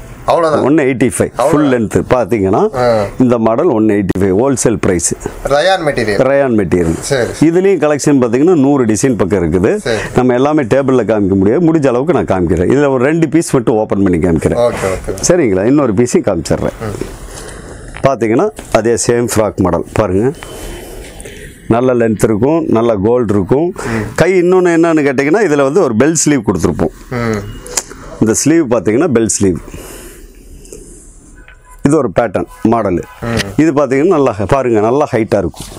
185 ஃபுல் லென்த் பார்த்தீங்கன்னா இந்த model 185 wholesale price. Rayon material. இதுலேயும் கலெக்ஷன் பார்த்தீங்கன்னா 100 டிசைன் பக்கம் இருக்குது. நம்ம எல்லாமே டேபிளில் காமிக்க முடியாது, முடிஞ்ச அளவுக்கு நான் காமிக்கிறேன். இதில் ஒரு 2 பீஸ் மட்டும் ஓப்பன் பண்ணி காமிக்கிறேன். சரிங்களா? இன்னொரு பீஸையும் காமிச்சிடுறேன். பார்த்தீங்கன்னா அதே சேம் ஃப்ராக் மாடல் பாருங்கள். நல்ல லென்த் இருக்கும், நல்ல கோல்டு இருக்கும். கை இன்னொன்று என்னன்னு கேட்டிங்கன்னா இதில் வந்து ஒரு பெல் ஸ்லீவ் கொடுத்துருப்போம். இந்த ஸ்லீவ் பார்த்தீங்கன்னா பெல் ஸ்லீவ். இது ஒரு பேட்டர்ன் மாடலு. இது பார்த்தீங்கன்னா நல்லா பாருங்கள், நல்லா ஹைட்டாக இருக்கும்.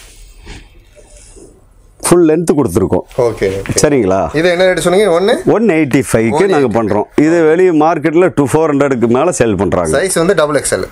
ஃபுல் லென்த் கொடுத்துருக்கோம். சரிங்களா? இது என்ன ரேட் சொன்னீங்க? 185க்கு நாங்கள் பண்ணுறோம். இது வெளியே மார்க்கெட்டில் 400க்கு மேலே சேல் பண்ணுறாங்க. சைஸ் வந்து டபுள் எக்ஸ்எல்.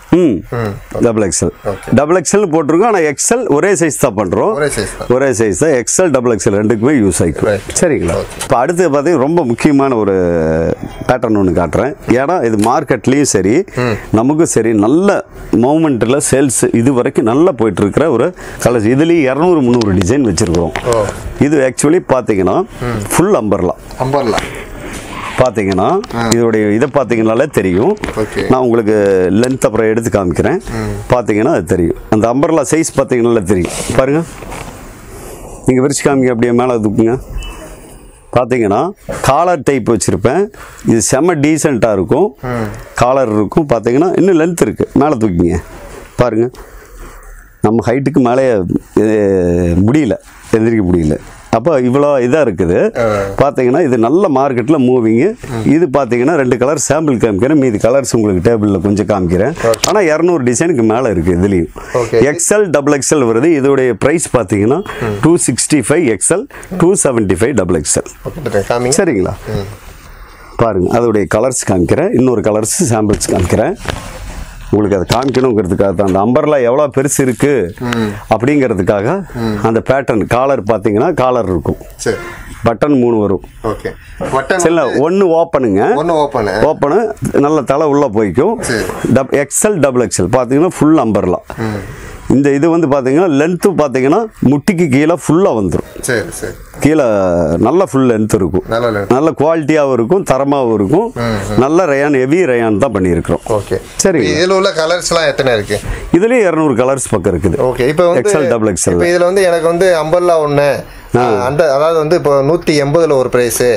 டபுள் எக்ஸ்எல் போட்டிருக்கோம். ஆனால் எக்ஸ்எல் ஒரே சைஸ் தான் பண்ணுறோம். ஒரே சைஸ் தான். எக்ஸ்எல், டபுள் எக்ஸ்எல் ரெண்டுக்குமே யூஸ் ஆகிக்கும். சரிங்களா? இப்போ அடுத்து பார்த்தீங்கன்னா ரொம்ப முக்கியமான ஒரு பேட்டர்ன் ஒன்று காட்டுறேன். ஏன்னா இது மார்க்கெட்லேயும் சரி நமக்கும் சரி நல்ல மூமெண்ட்டில் சேல்ஸ் இது வரைக்கும் நல்லா போயிட்டு இருக்கிற ஒரு கலர்ஸ். இதுலேயும் 200-300 டிசைன் வச்சுருக்கிறோம். இது ஆக்சுவலி பார்த்தீங்கன்னா ஃபுல் அம்பர்லா பார்த்தீங்கன்னா இதோடைய இதை பார்த்தீங்கன்னாலே தெரியும். நான் உங்களுக்கு லென்த் அப்புறம் எடுத்து காமிக்கிறேன். பார்த்தீங்கன்னா அது தெரியும். அந்த அம்பர்லா சைஸ் பார்த்தீங்கன்னாலே தெரியும். பாருங்கள், நீங்கள் விரிச்சு காமிங்க, அப்படியே மேலே தூக்குங்க. பார்த்தீங்கன்னா காலர் டைப் வச்சுருப்பேன். இது செம்ம டீசெண்டாக இருக்கும். காலர் இருக்கும். பார்த்தீங்கன்னா இன்னும் லென்த் இருக்குது. மேலே தூக்கிங்க பாருங்கள். நம்ம ஹைட்டுக்கு மேலே முடியல, எந்திரிக்க முடியல. அப்போ இவ்வளோ இதாக இருக்குது. பார்த்தீங்கன்னா இது நல்ல மார்க்கெட்டில் மூவிங்கு. இது பார்த்தீங்கன்னா 2 கலர் சாம்பிள் காமிக்கிறேன், மீதி கலர்ஸ் உங்களுக்கு டேபிளில் கொஞ்சம் காமிக்கிறேன். ஆனால் 200 டிசைனுக்கு மேலே இருக்குது. இதுலேயும் எக்ஸ்எல், டபுள் எக்ஸ்எல் வருது. இதோடைய ப்ரைஸ் பார்த்தீங்கன்னா 265 எக்ஸ்எல், 275 டபுள் எக்ஸ்எல். சரிங்களா? பாருங்கள், அதோடைய கலர்ஸ் காமிக்கிறேன். இன்னொரு கலர்ஸ் சாம்பிள்ஸ் காமிக்கிறேன். உங்களுக்கு அதை காமிக்கணுங்கிறதுக்காக தான். அந்த அம்பர்லா எவ்வளோ பெருசு இருக்குது அப்படிங்கிறதுக்காக அந்த பேட்டர்ன். காலர் பார்த்தீங்கன்னா காலர் இருக்கும். பட்டன் 3 வரும். இல்லை, 1 ஓப்பனுங்க. ஓப்பனு நல்ல தலை உள்ளே போய்க்கும். எக்ஸ்எல், டபுள் எக்ஸ்எல் பார்த்தீங்கன்னா ஃபுல் அம்பர்லா. இந்த இது வந்து பார்த்தீங்கன்னா லென்த்து பார்த்தீங்கன்னா முட்டிக்கு கீழே ஃபுல்லாக வந்துடும். கீழே நல்ல ஃபுல் லென்த் இருக்கும். நல்ல குவாலிட்டியாகவும் இருக்கும், தரமாகவும் இருக்கும். நல்ல ரயான், ஹெவி ரயான் தான் பண்ணியிருக்கிறோம். சரி, இதில் உள்ள கலர்ஸ்லாம் எத்தனை இருக்கு? இதுலேயும் 200 கலர்ஸ் பக்கம் இருக்குது. இப்போ எக்ஸ்எல், டபுள் எக்ஸ்எல். இப்போ இதில் வந்து எனக்கு வந்து அம்பர்லா ஒன்று அந்த, அதாவது வந்து இப்போ 180ல் ஒரு ப்ரைஸு,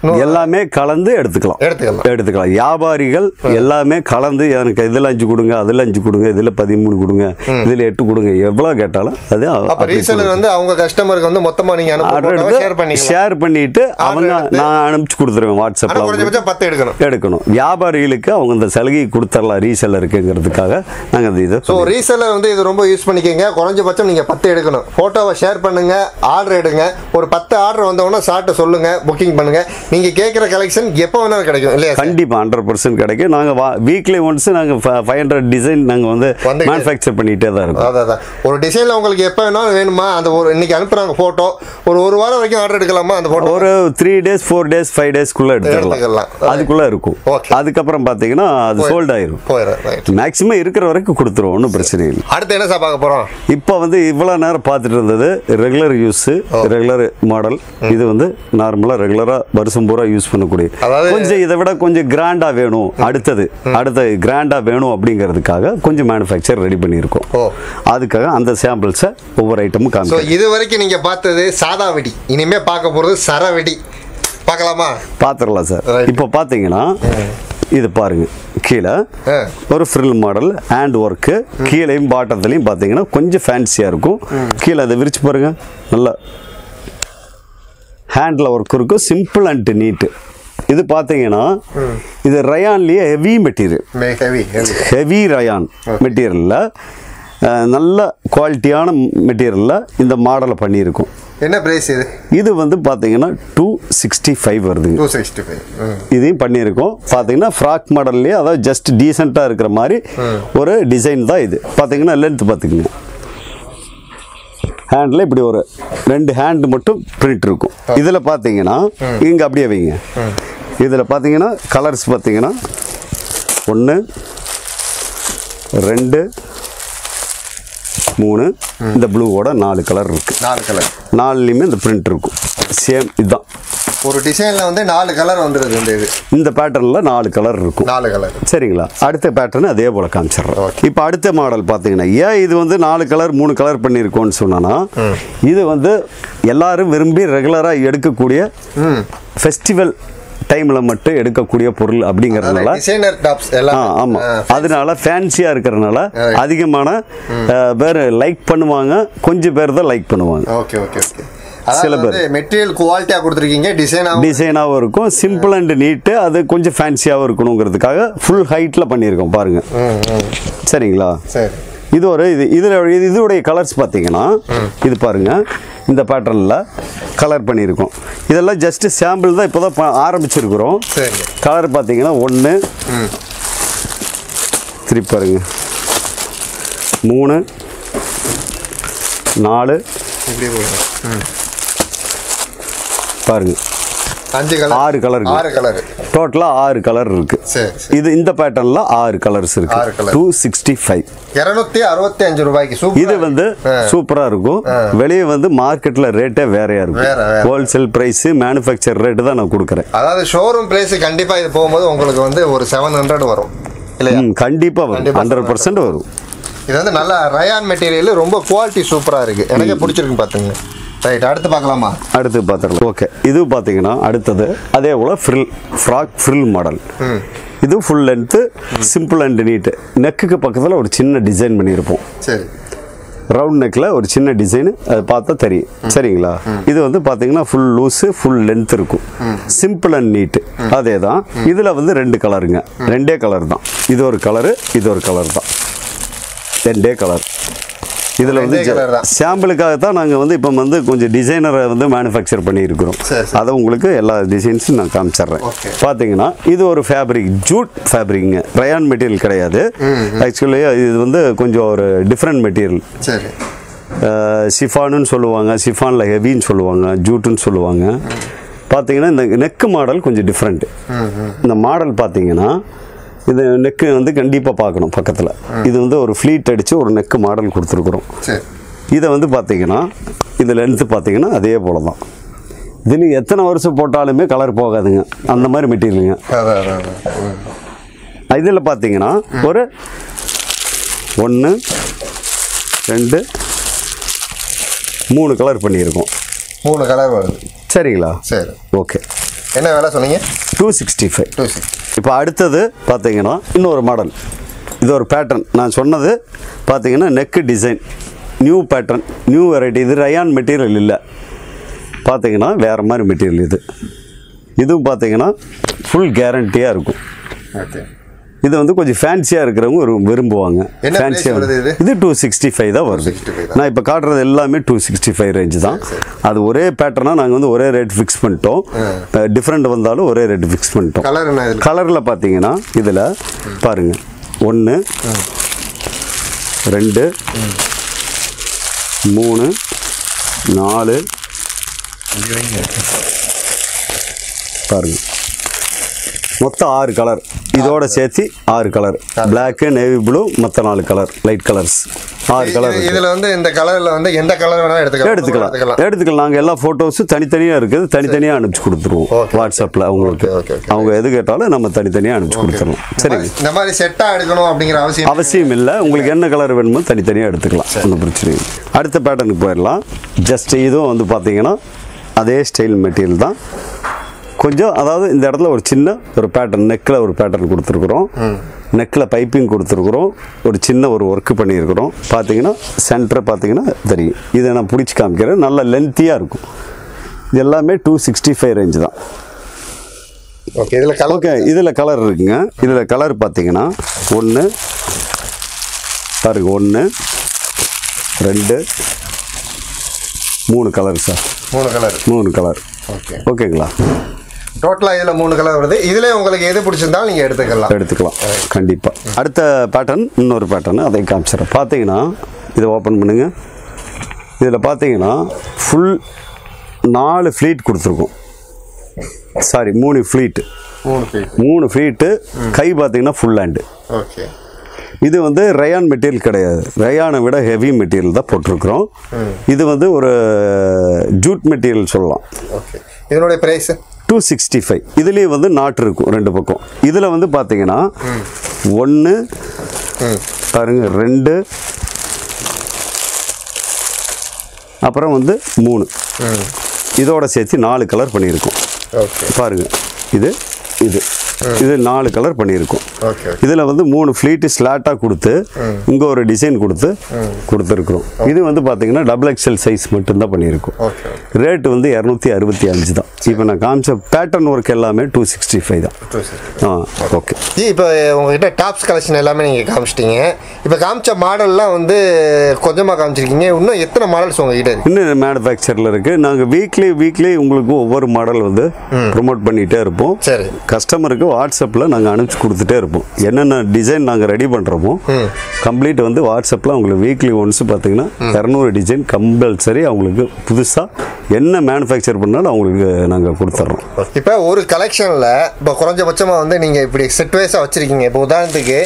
எல்லாமே கலந்து எடுத்துக்கலாம். வியாபாரிகள் எல்லாமே கலந்து எனக்கு இதில் 5 கொடுங்க, அதில் 5 கொடுங்க, இதில் 13 கொடுங்க, இதில் 8 கொடுங்க, எவ்வளோ கேட்டாலும் அது ரீசெலர் வந்து அவங்க கஸ்டமருக்கு வந்து மொத்தமாக நீங்கள் ஷேர் பண்ணிட்டு அவங்க நான் அனுப்பிச்சு கொடுத்துருவேன். வாட்ஸ்அப்பில் 10 எடுக்கணும். வியாபாரிகளுக்கு அவங்க இந்த சலுகை கொடுத்துடலாம் ரீசெல்லருக்குங்கிறதுக்காக நாங்கள் அந்த இது. ஸோ ரீசெல்லர் வந்து இது ரொம்ப யூஸ் பண்ணிக்கோங்க. குறைஞ்சபட்சம் நீங்கள் 10 எடுக்கணும். ஃபோட்டோவை ஷேர் பண்ணுங்க, ஆர்டர் எடுங்க. ஒரு 10 ஆர்டர் வந்தோன்னா சார்ட்ட சொல்லுங்க, புக்கிங் பண்ணுங்க. நீங்க கேட்குற கலெக்ஷன் எப்போ வேணாலும் கிடைக்கும் இல்லையா? கண்டிப்பாக 100% கிடைக்கும். நாங்கள் வீக்லி ஒன்ஸ் நாங்கள் 500 டிசைன் நாங்கள் வந்து மேனுஃபேக்சர் பண்ணிகிட்டே தான் இருக்கோம். அதான் ஒரு டிசைனில் உங்களுக்கு எப்போ வேணாலும் வேணுமா, அந்த ஒரு இன்னைக்கு அனுப்புகிறாங்க ஃபோட்டோ, ஒரு வாரம் வரைக்கும் ஆர்டர் எடுக்கலாமா? அந்த ஃபோட்டோ ஒரு 3 days 4 days 5 daysக்குள்ளே எடுத்துக்கலாம். அதுக்குள்ளே இருக்கும். அதுக்கப்புறம் பார்த்தீங்கன்னா அது சோல்ட் ஆயிரும். மேக்ஸிமம் இருக்கிற வரைக்கும் கொடுத்துருவோம், ஒன்றும் பிரச்சனை இல்லை. அடுத்து என்ன சார் பார்க்க போகிறோம்? இப்போ வந்து இவ்வளோ நேரம் பார்த்துட்டு இருந்தது ரெகுலர் யூஸ், ரெகுலர் மாடல். இது வந்து நார்மலாக ரெகுலராக வருஷம் பூரா யூஸ் பண்ணக்கூடிய, கொஞ்சம் இதை விட கொஞ்சம் கிராண்டா வேணும், அடுத்த கிராண்டா வேணும் அப்படிங்கிறதுக்காக கொஞ்சம் மேனுஃபேக்சர் ரெடி பண்ணியிருக்கோம். அதுக்காக அந்த சாம்பிள்ஸை ஒவ்வொரு ஐட்டமும் காமிக்கிறோம். இது வரைக்கும் நீங்க பார்த்தது சாதா வெடி, இனிமே பார்க்க போறது சரவெடி. பார்க்கலாமா? பார்த்துடலாம் சார். இப்போ பார்த்தீங்கன்னா இது பாருங்க, கீழே ஒரு ஃப்ரில் மாடல் ஹேண்ட் ஒர்க்கு, கீழேயும் பாட்டத்துலையும் பார்த்தீங்கன்னா கொஞ்சம் ஃபேன்சியாக இருக்கும். கீழே அதை விரிச்சு பாருங்க, நல்லா ஹேண்டில் ஒர்க் இருக்கும், சிம்பிள் அண்ட் நீட்டு. இது பார்த்தீங்கன்னா இது ரயான்லேயே ஹெவி மெட்டீரியல், ஹெவி ரயான் மெட்டீரியலில் நல்ல குவாலிட்டியான மெட்டீரியலில் இந்த மாடலை பண்ணியிருக்கோம். என்ன பிரைஸ் இது? இது வந்து பார்த்தீங்கன்னா 265 வருதுங்க. 265 இதையும் பண்ணியிருக்கோம். பார்த்தீங்கன்னா ஃப்ராக் மாடல்லையே, அதாவது ஜஸ்ட் டீசெண்டாக இருக்கிற மாதிரி ஒரு டிசைன் தான் இது. பார்த்தீங்கன்னா லென்த் பார்த்துக்குங்க, ஹேண்டில் இப்படி ஒரு 2 ஹேண்டு மட்டும் பிரிண்ட் இருக்கும். இதில் பார்த்தீங்கன்னா இங்கே அப்படியே வைங்க. இதில் பார்த்தீங்கன்னா கலர்ஸ் பார்த்தீங்கன்னா 1 2 3, இந்த ப்ளூவோட 4 கலர் இருக்குது. 4 கலர், 4லையுமே இந்த பிரிண்ட் இருக்கும். சேம் இதுதான் ஒரு டிசைனில் வந்து 4 கலர் வந்துடுது. இந்த பேட்டர்னில் 4 கலர் இருக்கும். 4 கலர். சரிங்களா? அடுத்த பேட்டர்ன் அதே போல் காமிச்சிடுறோம். இப்போ அடுத்த மாடல் பார்த்தீங்கன்னா, ஏன் இது வந்து 4 கலர் 3 கலர் பண்ணியிருக்கோன்னு சொன்னோன்னா, இது வந்து எல்லாரும் விரும்பி ரெகுலராக எடுக்கக்கூடிய ஃபெஸ்டிவல் டைமில் மட்டும் எடுக்கக்கூடிய பொருள் அப்படிங்கிறதுனால, ஆமாம், அதனால ஃபேன்சியாக இருக்கிறதுனால அதிகமான பேர் லைக் பண்ணுவாங்க, கொஞ்சம் பேர் தான் லைக் பண்ணுவாங்க. Okay okay okay. சில பேர் மெட்டீரியல் குவாலிட்டியாக கொடுத்துருக்கீங்க, டிசைனாகவும் இருக்கும், சிம்பிள் அண்ட் நீட்டு, அது கொஞ்சம் ஃபேன்சியாகவும் இருக்கணுங்கிறதுக்காக ஃபுல் ஹைட்டில் பண்ணியிருக்கோம் பாருங்க. சரிங்களா? சரி. இது ஒரு இதோடைய கலர்ஸ் பார்த்தீங்கன்னா, இது பாருங்க, இந்த பேட்டர்னில் கலர் பண்ணியிருக்கோம். இதெல்லாம் ஜஸ்ட் சாம்பிள் தான், இப்போ தான் ஆரம்பிச்சிருக்கிறோம். கலர் பார்த்தீங்கன்னா 1 திருப்பி பாருங்க, 3 4 பாருங்க, 5 கலர், 6 கலர், 6 கலர் டோட்டலா 6 கலர் இருக்கு. இது இந்த பேட்டர்ன்ல 6 கலர்ஸ் இருக்கு. 265 265 ரூபாய்க்கு இது வந்து சூப்பரா இருக்கும். வெளியே வந்து மார்க்கெட்ல ரேட்டே வேறையா இருக்கும். ஹோல்சேல் பிரைஸ், மேனுஃபேக்சர் ரேட் தான் நான் கொடுக்குறேன். அதாவது ஷோரூம் பிரைஸ் கண்டிப்பா இது போகும்போது உங்களுக்கு வந்து ஒரு 700 வரும் இல்லையா? கண்டிப்பா வரும், 100% வரும். இது வந்து நல்ல ரயான் மெட்டீரியல், ரொம்ப குவாலிட்டி சூப்பரா இருக்கு, எனக்கு பிடிச்சிருக்கு. பாத்துங்க. ரைட், அடுத்து பார்க்கலாமா? அடுத்து பார்த்துக்கலாம். ஓகே, இது பார்த்தீங்கன்னா அடுத்தது அதே போல் ஃப்ராக் ஃப்ரில் மாடல். இது full length, simple and neat. நெக்குக்கு பக்கத்தில் ஒரு சின்ன டிசைன் பண்ணியிருப்போம். சரி, ரவுண்ட் நெக்கில் ஒரு சின்ன டிசைனு, அது பார்த்தா தெரியும். சரிங்களா? இது வந்து பார்த்தீங்கன்னா ஃபுல் லூஸு, ஃபுல் லென்த் இருக்கும், சிம்பிள் அண்ட் நீட்டு. அதே தான் இதில் வந்து 2 கலருங்க, 2 கலர் தான். இது ஒரு கலரு, இது ஒரு கலர் தான், 2 கலர். இதில் வந்து சாம்பிளுக்காக தான் நாங்கள் வந்து இப்போ வந்து கொஞ்சம் டிசைனரை வந்து மேனுஃபேக்சர் பண்ணியிருக்கிறோம். அதை உங்களுக்கு எல்லா டிசைன்ஸும் நான் காமிச்சிட்றேன். பார்த்தீங்கன்னா இது ஒரு ஃபேப்ரிக், ஜூட் ஃபேப்ரிக்ங்க, ரயான் மெட்டீரியல் கிடையாது. ஆக்சுவலி இது வந்து கொஞ்சம் ஒரு டிஃப்ரெண்ட் மெட்டீரியல். சரி, ஷிஃபானுன்னு சொல்லுவாங்க, ஷிஃபானில் ஹெவின்னு சொல்லுவாங்க, ஜூட்டுன்னு சொல்லுவாங்க. பார்த்தீங்கன்னா இந்த நெக்கு மாடல் கொஞ்சம் டிஃப்ரெண்ட்டு. இந்த மாடல் பார்த்தீங்கன்னா இது நெக்கு வந்து கண்டிப்பாக பார்க்கணும் பக்கத்தில். இது வந்து ஒரு ஃப்ளீட் அடித்து ஒரு நெக்கு மாடல் கொடுத்துருக்குறோம். இதை வந்து பார்த்தீங்கன்னா இது லென்த்து பார்த்தீங்கன்னா அதே போல தான். இதில் எத்தனை வருஷம் போட்டாலுமே கலர் போகாதுங்க, அந்த மாதிரி மெட்டீரியலுங்க. இதில் பார்த்தீங்கன்னா ஒரு 1 2 3 கலர் பண்ணியிருக்கோம். 3 கலர் வருது. சரிங்களா? சரி, ஓகே. என்ன விலை சொன்னீங்க? 265. 260. இப்போ அடுத்தது பார்த்தீங்கன்னா இன்னொரு மாடல். இது ஒரு பேட்டர்ன். நான் சொன்னது பார்த்தீங்கன்னா neck design new pattern, new variety. இது ரயான் மெட்டீரியல் இல்லை, பார்த்தீங்கன்னா வேறு மாதிரி மெட்டீரியல். இதுவும் பார்த்தீங்கன்னா ஃபுல் கேரண்டியாக இருக்கும். ஓகே. இது வந்து கொஞ்சம் ஃபேன்சியாக இருக்கிறவங்க விரும்புவாங்க. ஃபேன்சியாக இது 265 தான் வருது. நான் இப்போ காட்டுறது எல்லாமே 265 ரேஞ்சு தான். அது ஒரே பேட்டர்னாக நாங்கள் வந்து ஒரே ரேட் ஃபிக்ஸ் பண்ணிட்டோம். டிஃப்ரெண்ட் வந்தாலும் ஒரே ரேட் ஃபிக்ஸ் பண்ணிட்டோம். கலரில் பார்த்தீங்கன்னா இதில் பாருங்கள் 1 2 3 4 பாருங்கள், மொத்தம் 6 கலர். இதோட சேர்த்து 6 கலர். பிளாக், நேவி ப்ளூ, மொத்த 4 கலர் லைட் கலர்ஸ். 6 கலர். இதில் வந்து இந்த கலரில் வந்து எந்த கலர் வேணாலும் எடுத்துக்கலாம். நாங்கள் எல்லா ஃபோட்டோஸும் தனித்தனியாக இருக்குது, தனித்தனியாக அனுப்பிச்சு கொடுத்துருவோம் வாட்ஸ்அப்பில். அவங்களுக்கு அவங்க எது கேட்டாலும் நம்ம தனித்தனியாக அனுப்பிச்சு கொடுத்துருவோம். சரிங்க. இந்த மாதிரி செட்டாக எடுக்கணும் அப்படிங்கிற அவசியம் இல்லை. உங்களுக்கு என்ன கலர் வேணுமோ தனித்தனியாக எடுத்துக்கலாம், ஒன்றும் பிரச்சனை இல்லை. அடுத்த பேட்டர்னுக்கு போயிடலாம். ஜஸ்ட் இதுவும் வந்து பார்த்தீங்கன்னா அதே ஸ்டைல் மெட்டீரியல் தான். கொஞ்சம் அதாவது இந்த இடத்துல ஒரு சின்ன ஒரு பேட்டர்ன், நெக்கில் ஒரு பேட்டர்ன் கொடுத்துருக்குறோம். நெக்கில் பைப்பிங் கொடுத்துருக்குறோம். ஒரு சின்ன ஒரு ஒர்க்கு பண்ணியிருக்கிறோம். பார்த்தீங்கன்னா சென்டரை பார்த்தீங்கன்னா தெரியும். இதை நான் பிடிச்சி காமிக்கிறேன். நல்ல லென்த்தியாக இருக்கும். இது எல்லாமே 265 ரேஞ்சு தான். ஓகே. இதில் கலர் இருக்குங்க. இதில் கலர் பார்த்தீங்கன்னா 1 பாருங்க, 1 2 3 கலர் சார். 3 கலர். ஓகேங்களா? டோட்டலாக இதில் 3 கலர் வருது. இதில் உங்களுக்கு எது பிடிச்சிருந்தாலும் நீங்கள் எடுத்துக்கலாம் கண்டிப்பாக. அடுத்த பேட்டர்ன் இன்னொரு பேட்டர்னு அதை காமிச்சிடறேன். பார்த்தீங்கன்னா இதை ஓப்பன் பண்ணுங்கள். இதில் பார்த்தீங்கன்னா ஃபுல் 4 ஃப்ளீட் கொடுத்துருக்கோம். Sorry 3 pleat. 3 ஃப்ளீட்டு. கை பார்த்தீங்கன்னா ஃபுல் ஹேண்டு. ஓகே. இது வந்து ரயான் மெட்டீரியல் கிடையாது, ரயானை விட ஹெவி மெட்டீரியல் தான் போட்டிருக்கிறோம். இது வந்து ஒரு ஜூட் மெட்டீரியல் சொல்லலாம். ஓகே. இதனுடைய பிரைஸ் 265. இதுலேயே வந்து நாட்டு இருக்கும் 2 பக்கம். இதில் வந்து பார்த்தீங்கன்னா 1 பாருங்க, 2 அப்புறம் வந்து 3 இதோட சேர்த்து 4 கலர் பண்ணியிருக்கோம். பாருங்க, இது 4 கலர் பண்ணியிருக்கோம். இதில் வந்து 3 ஃப்ளீட்டு ஸ்லாட்டாக கொடுத்து இங்கே ஒரு டிசைன் கொடுத்துருக்குறோம். இது வந்து பார்த்தீங்கன்னா XXL சைஸ் மட்டும்தான் பண்ணியிருக்கோம். ரேட்டு வந்து 265 தான். இப்போ நான் காமிச்ச பேட்டர்ன் ஒர்க் எல்லாமே 265 தான். ஓகே. இப்போ உங்ககிட்ட டாப்ஸ் கலெக்ஷன் எல்லாமே நீங்கள் காமிச்சிட்டீங்க. இப்போ காமிச்ச மாடல்லாம் வந்து கொஞ்சமாக காமிச்சிருக்கீங்க. இன்னும் எத்தனை மாடல்ஸ் உங்ககிட்ட இருக்கு? இன்னும் மேனுஃபேக்சரில் இருக்குது. நாங்கள் வீக்லி உங்களுக்கு ஒவ்வொரு மாடல் வந்து ப்ரொமோட் பண்ணிகிட்டே இருப்போம். சரி. கஸ்டமருக்கு வாட்ஸ்அப்பில் நாங்கள் அனுப்பிச்சு கொடுத்துட்டே இருப்போம். என்னென்ன டிசைன் நாங்கள் ரெடி பண்ணுறோமோ கம்ப்ளீட் வந்து வாட்ஸ்அப்பில் அவங்களுக்கு வீக்லி ஒன்ஸ் பார்த்தீங்கன்னா 200 டிசைன் கம்பல்சரி அவங்களுக்கு புதுசாக என்ன மேனுஃபேக்சர் பண்ணாலும் அவங்களுக்கு நாங்கள் கொடுத்துட்றோம். இப்போ ஒரு கலெக்ஷனில் இப்போ குறைஞ்சபட்சமாக வந்து நீங்கள் இப்படி செட் வைஸாக வச்சுருக்கீங்க. இப்போ உதாரணத்துக்கு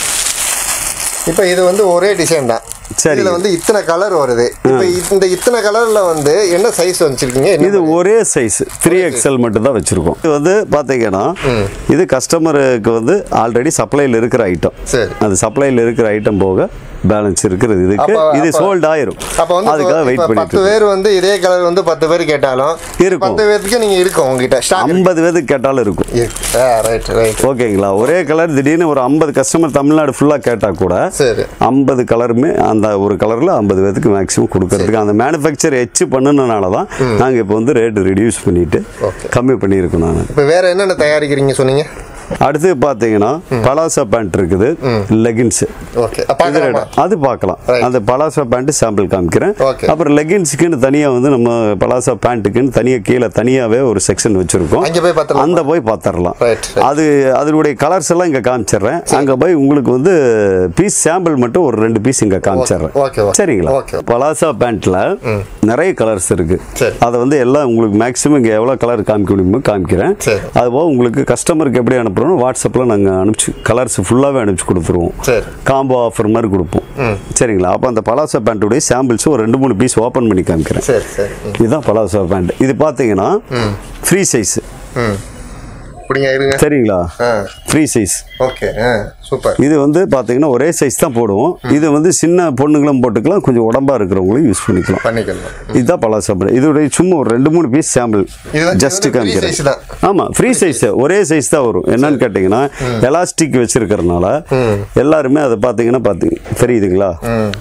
இப்போ இது வந்து ஒரே டிசைன் தான். சரி. இதில் வந்து இத்தனை கலர் வருது. இப்போ இந்த இத்தனை கலரில் வந்து என்ன சைஸ் வச்சுருக்கீங்க? இது ஒரே சைஸ் 3XL மட்டும் தான் வச்சுருக்கோம். இது வந்து பார்த்தீங்கன்னா இது கஸ்டமருக்கு வந்து ஆல்ரெடி சப்ளையில் இருக்கிற ஐட்டம். சரி. அது சப்ளையில் இருக்கிற ஐட்டம் போக பேலன்ஸ் இருக்கிறது. இதுக்கு இது சோல்ட் ஆயிரும். அப்போ வந்து அதுக்காக வெயிட் பண்ணி 10 பேர் வந்து இதே கலர் வந்து 10 பேர் கேட்டாலும் இருக்கும். 10 பேருக்கு நீங்கள் இருக்கும் உங்ககிட்ட 50 பேருக்கு கேட்டாலும் இருக்கும். ரைட். ஓகேங்களா? ஒரே கலர் திடீர்னு ஒரு 50 கஸ்டமர் தமிழ்நாடு ஃபுல்லாக கேட்டால் கூட 50 கலருமே அந்த ஒரு கலரில் 50 பேருக்கு மேக்ஸிமம் கொடுக்கறதுக்கு அந்த மேனுஃபேக்சர் எச்சு பண்ணுனனால தான் நாங்கள் இப்போ வந்து ரேட்டு ரெடியூஸ் பண்ணிட்டு கம்மி பண்ணியிருக்கோம். நான் இப்போ வேற என்னென்ன தயாரிக்கிறீங்க சொன்னீங்க? அடுத்து பார்த்தீங்கன்னா பலாசா பேண்ட் இருக்குது, லெகின்ஸு. அது பார்க்கலாம். அந்த பலாசா பேண்ட் சாம்பிள் காமிக்கிறேன். அப்புறம் லெகின்ஸுக்குன்னு தனியாக வந்து நம்ம பலாசா பேண்ட்டுக்குன்னு தனியாக கீழே தனியாகவே ஒரு செக்ஷன் வச்சுருக்கோம். அந்த போய் பார்த்துடலாம். அது அதனுடைய கலர்ஸ் எல்லாம் இங்கே காமிச்சிடுறேன். அங்கே போய் உங்களுக்கு வந்து பீஸ் சாம்பிள் மட்டும் ஒரு 2 பீஸ் இங்கே காமிச்சிடுறேன். சரிங்களா? பலாசா பேண்ட்டில் நிறைய கலர்ஸ் இருக்குது. அதை வந்து எல்லாம் உங்களுக்கு மேக்ஸிமம் இங்கே எவ்வளோ கலர் காமிக்க முடியுமோ காமிக்கிறேன். அதுபோக உங்களுக்கு கஸ்டமருக்கு எப்படி அனுப்புகிறோம் வாட்ஸ்அப்பில் நாங்கள் அனுப்பிச்சு கலர்ஸ் ஃபுல்லாகவே அனுப்பிச்சு கொடுத்துருவோம். காம்போ ஆஃபர் மாதிரி கொடுப்போம். சரிங்களா? அப்போ அந்த பலாசா பேண்ட்டுடைய சாம்பிள்ஸ் ஒரு 2-3 பீஸ் ஓப்பன் பண்ணி காமிக்கிறேன். இதுதான் பலாசா பேண்ட். இது பார்த்தீங்கன்னா ஃப்ரீ சைஸ். அப்படிங்க இருங்க. சரிங்களா? Free size. Okay, super. இது வந்து பார்த்தீங்கன்னா ஒரே சைஸ் தான் போடுவோம். இது வந்து சின்ன பொண்ணுங்களும் போட்டுக்கலாம், கொஞ்சம் உடம்பா இருக்கிறவங்களும் யூஸ் பண்ணிக்கலாம். இதுதான் பலாசா பிராண்ட். இதோடைய சும்மா ஒரு 2-3 பீஸ் சாம்பிள் ஜஸ்ட் காமிக்கிறேன். ஆமா, ஃப்ரீ சைஸ், ஒரே சைஸ் தான் வரும். என்னன்னு கேட்டீங்கன்னா எலாஸ்டிக் வச்சிருக்கிறதுனால எல்லாருமே அதை பார்த்தீங்கன்னா தெரியுதுங்களா,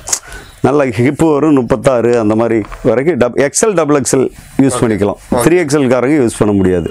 நல்ல ஹிப்பு வரும். 36 அந்த மாதிரி வரைக்கும் எக்ஸல் டபுள் எக்ஸல் யூஸ் பண்ணிக்கலாம். 3XL காரங்க யூஸ் பண்ண முடியாது.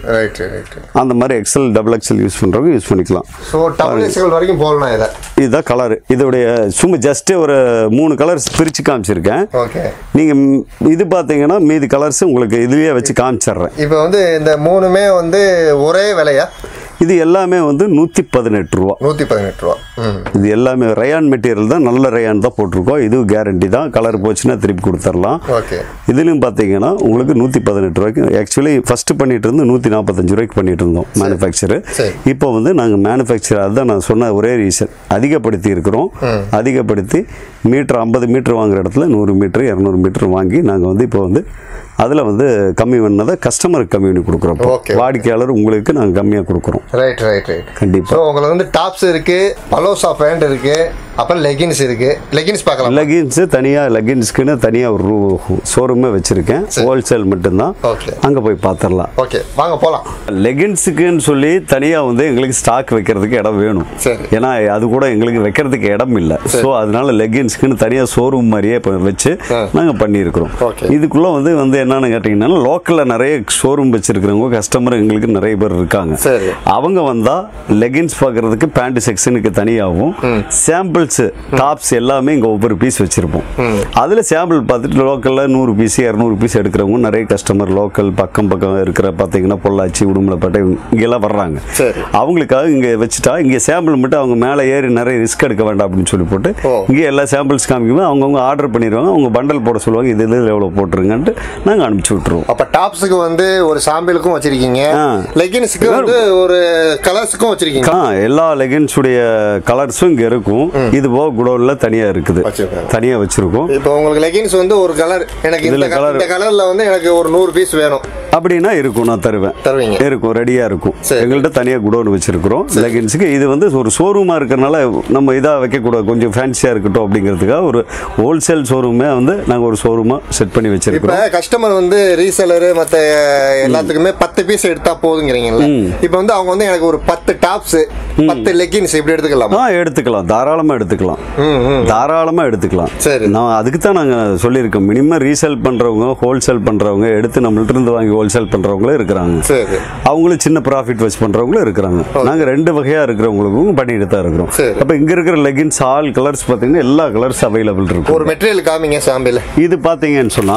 அந்த மாதிரி எக்ஸல் டபுள் எக்ஸல் யூஸ் பண்றவங்க யூஸ் பண்ணிக்கலாம். வரைக்கும் போடலாம். இதுதான் கலர். இதோடைய சும்மா ஜஸ்ட் ஒரு 3 கலர்ஸ் பிரிச்சு காமிச்சிருக்கேன். நீங்க இது பாத்தீங்கன்னா மீதி கலர்ஸ் உங்களுக்கு இதுலயே வச்சு காமிச்சிடுறேன். இப்போ வந்து இந்த 3மே வந்து ஒரே விலையா? இது எல்லாமே வந்து 118 ரூபா. 118 ரூபா. இது எல்லாமே ரயான் மெட்டீரியல் தான், நல்ல ரயான் தான் போட்டிருக்கோம். இது கேரண்டி தான். கலர் போச்சுன்னா திருப்பி கொடுத்துடலாம். இதுலயும் பாத்தீங்கன்னா உங்களுக்கு 118 ரூபாய்க்கு. ஆக்சுவலி ஃபர்ஸ்ட் பண்ணிட்டு இருந்து 145 ரூபாய்க்கு பண்ணிட்டு இருந்தோம் மேனுஃபேக்சர். இப்போ வந்து நாங்கள் மேனுஃபேக்சர், அதுதான் நான் சொன்ன ஒரே ரீசன், அதிகப்படுத்தி இருக்கிறோம். அதிகப்படுத்தி மீட்டர் 50 மீட்டர் வாங்குற இடத்துல 100 மீட்டர் 200 மீட்டர் வாங்கி நாங்கள் வந்து இப்போ வந்து அதில் வந்து கம்மி பண்ணதை கஸ்டமருக்கு கம்மி பண்ணி கொடுக்குறோம். வாடிக்கையாளர் உங்களுக்கு நாங்கள் கம்மியாக கொடுக்குறோம். ரைட். கண்டிப்பாக. ஸோ உங்களுக்கு வந்து டாப்ஸ் இருக்கு, பலோசா பேண்ட் இருக்கு, அப்புறம் லெகின்ஸ் இருக்கு. லெகின்ஸ் பார்க்கலாம். லெகின்ஸு தனியாக, லெகின்ஸ்க்குன்னு தனியாக ஒரு ஷோரூமே வச்சுருக்கேன். ஹோல்சேல் மட்டும்தான். அங்கே போய் பார்த்துடலாம். ஓகே, வாங்க போகலாம். லெகின்ஸுக்குன்னு சொல்லி தனியாக வந்து எங்களுக்கு ஸ்டாக் வைக்கிறதுக்கு இடம் வேணும். ஏன்னா அது கூட எங்களுக்கு வைக்கிறதுக்கு இடம் இல்லை. ஸோ அதனால லெகின்ஸ்க்குன்னு தனியாக ஷோரூம் மாதிரியே வச்சு நாங்கள் பண்ணியிருக்கிறோம். இதுக்குள்ளே வந்து என்னன்னு கேட்டீங்கன்னா லோக்கலில் நிறைய ஷோரூம் வச்சிருக்கிறவங்க கஸ்டமர் எங்களுக்கு நிறைய பேர் இருக்காங்க. அவங்க வந்தா லெகின்ஸ் பார்க்கறதுக்கு பேண்ட் செக்ஷனுக்கு தனியாகவும், சாம்பிள்ஸ் டாப்ஸ் எல்லாமே இங்க ஒவ்வொரு பீஸ் வச்சிருப்போம். அதுல சாம்பிள் பார்த்துட்டு லோக்கல்ல 100 பீஸ் 200 பீஸ் எடுக்கிறவங்க நிறைய கஸ்டமர் லோக்கல் பக்கம் இருக்கிற பார்த்தீங்கன்னா பொள்ளாச்சி, உடுமலைப்பேட்டை இங்கெல்லாம் வர்றாங்க. அவங்களுக்காக இங்க வச்சுட்டா இங்க சாம்பிள் மட்டும் அவங்க மேலே ஏறி நிறைய ரிஸ்க் எடுக்க வேண்டாம் அப்படின்னு சொல்லி போட்டு இங்கே எல்லா சாம்பிள்ஸ் காமிக்கும். அவங்கவுங்க ஆர்டர் பண்ணிடுவாங்க. அவங்க பண்டல் போட சொல்லுவாங்க, இது எவ்வளோ போட்டுருங்கன்ட்டு நாங்கள் அனுப்பிச்சு விட்டுருவோம். அப்ப டாப்ஸுக்கு வந்து ஒரு சாம்பிளுக்கும் வச்சிருக்கீங்க, லெகின்ஸ்க்கு வந்து ஒரு கலர்ஸ்க்கும் வச்சிருக்கீங்க. எல்லா லெகின்ஸ் உடைய கலர்ஸும் இங்க இருக்கும். இது போக குடோன்ல தனியா இருக்குது, தனியா வச்சிருக்கோம். இப்போ உங்களுக்கு லெகின்ஸ் வந்து ஒரு கலர், எனக்கு இந்த கலர்ல வந்து எனக்கு ஒரு 100 பீஸ் வேணும் அப்படின்னா இருக்கும், நான் தருவேன். தருவீங்க? இருக்கும், ரெடியா இருக்கும். எங்கள்கிட்ட தனியா குடோன் வச்சிருக்கிறோம் லெகின்ஸுக்கு. இது வந்து ஒரு ஷோரூமா இருக்கிறனால நம்ம இதா வைக்க கூடாது, கொஞ்சம் ஃபேன்சியா இருக்கட்டும் அப்படிங்கிறதுக்காக ஒரு ஹோல்சேல் ஷோரூமே வந்து நாங்க ஒரு ஷோரூமா செட் பண்ணி வச்சிருக்கோம். கஸ்டமர் வந்து ரீசெலர் மற்ற எல்லாத்துக்குமே 10 பீஸ் எடுத்தா போதுங்கிறீங்கல்ல. இப்போ வந்து அவங்க வந்து எனக்கு ஒரு 10 டாப்ஸ் 10 லெகின்ஸ் இப்படி எடுத்துக்கலாம். எடுத்துக்கலாம், தாராளமா எடுத்துக்கலாம், தாராளமா எடுத்துக்கலாம். சரி, நான் அதுக்கு தான் நாங்க சொல்லியிருக்கோம். மினிமம் ரீசேல் பண்றவங்க, ஹோல்சேல் பண்றவங்க, எடுத்து நம்மள்ட்ட இருந்து வாங்கி ஹோல்சேல் பண்றவங்களும் இருக்கிறாங்க. அவங்களும் சின்ன ப்ராஃபிட் வச்சு பண்றவங்களும் இருக்கிறாங்க. நாங்க 2 வகையா இருக்கிறவங்களுக்கும் பண்ணிட்டு தான் இருக்கிறோம். அப்ப இங்க இருக்கிற லெகின்ஸ் ஆல் கலர்ஸ் பாத்தீங்கன்னா எல்லா கலர்ஸ் அவைலபிள் இருக்கு. ஒரு மெட்டீரியல் காமிங்க சாம்பிள். இது பாத்தீங்கன்னு சொன்னா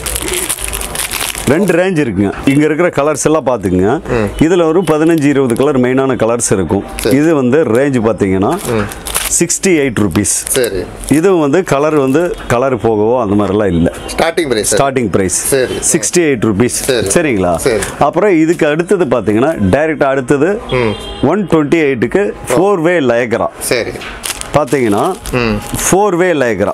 2 ரேஞ்ச் இருக்குங்க. இங்க இருக்கிற கலர்ஸ் எல்லாம் பாத்துக்கங்க. இதுல ஒரு 15-20 கலர் மெயினான கலர்ஸ் இருக்கும். இது வந்து ரேஞ்ச் பாத்தீங்கன்னா 68 rupees. சரி, இது வந்து கலர் வந்து கலர் போகவோ அந்த மாதிரிலாம் இல்லை. Starting price 68 rupees. சரிங்களா? அப்புறம் இதுக்கு அடுத்தது பாத்தீங்கன்னா டைரக்டா அடுத்தது 128க்கு 4-way லயக்ரா. சரி, பாத்தீங்கன்னா 4-way லயக்ரா.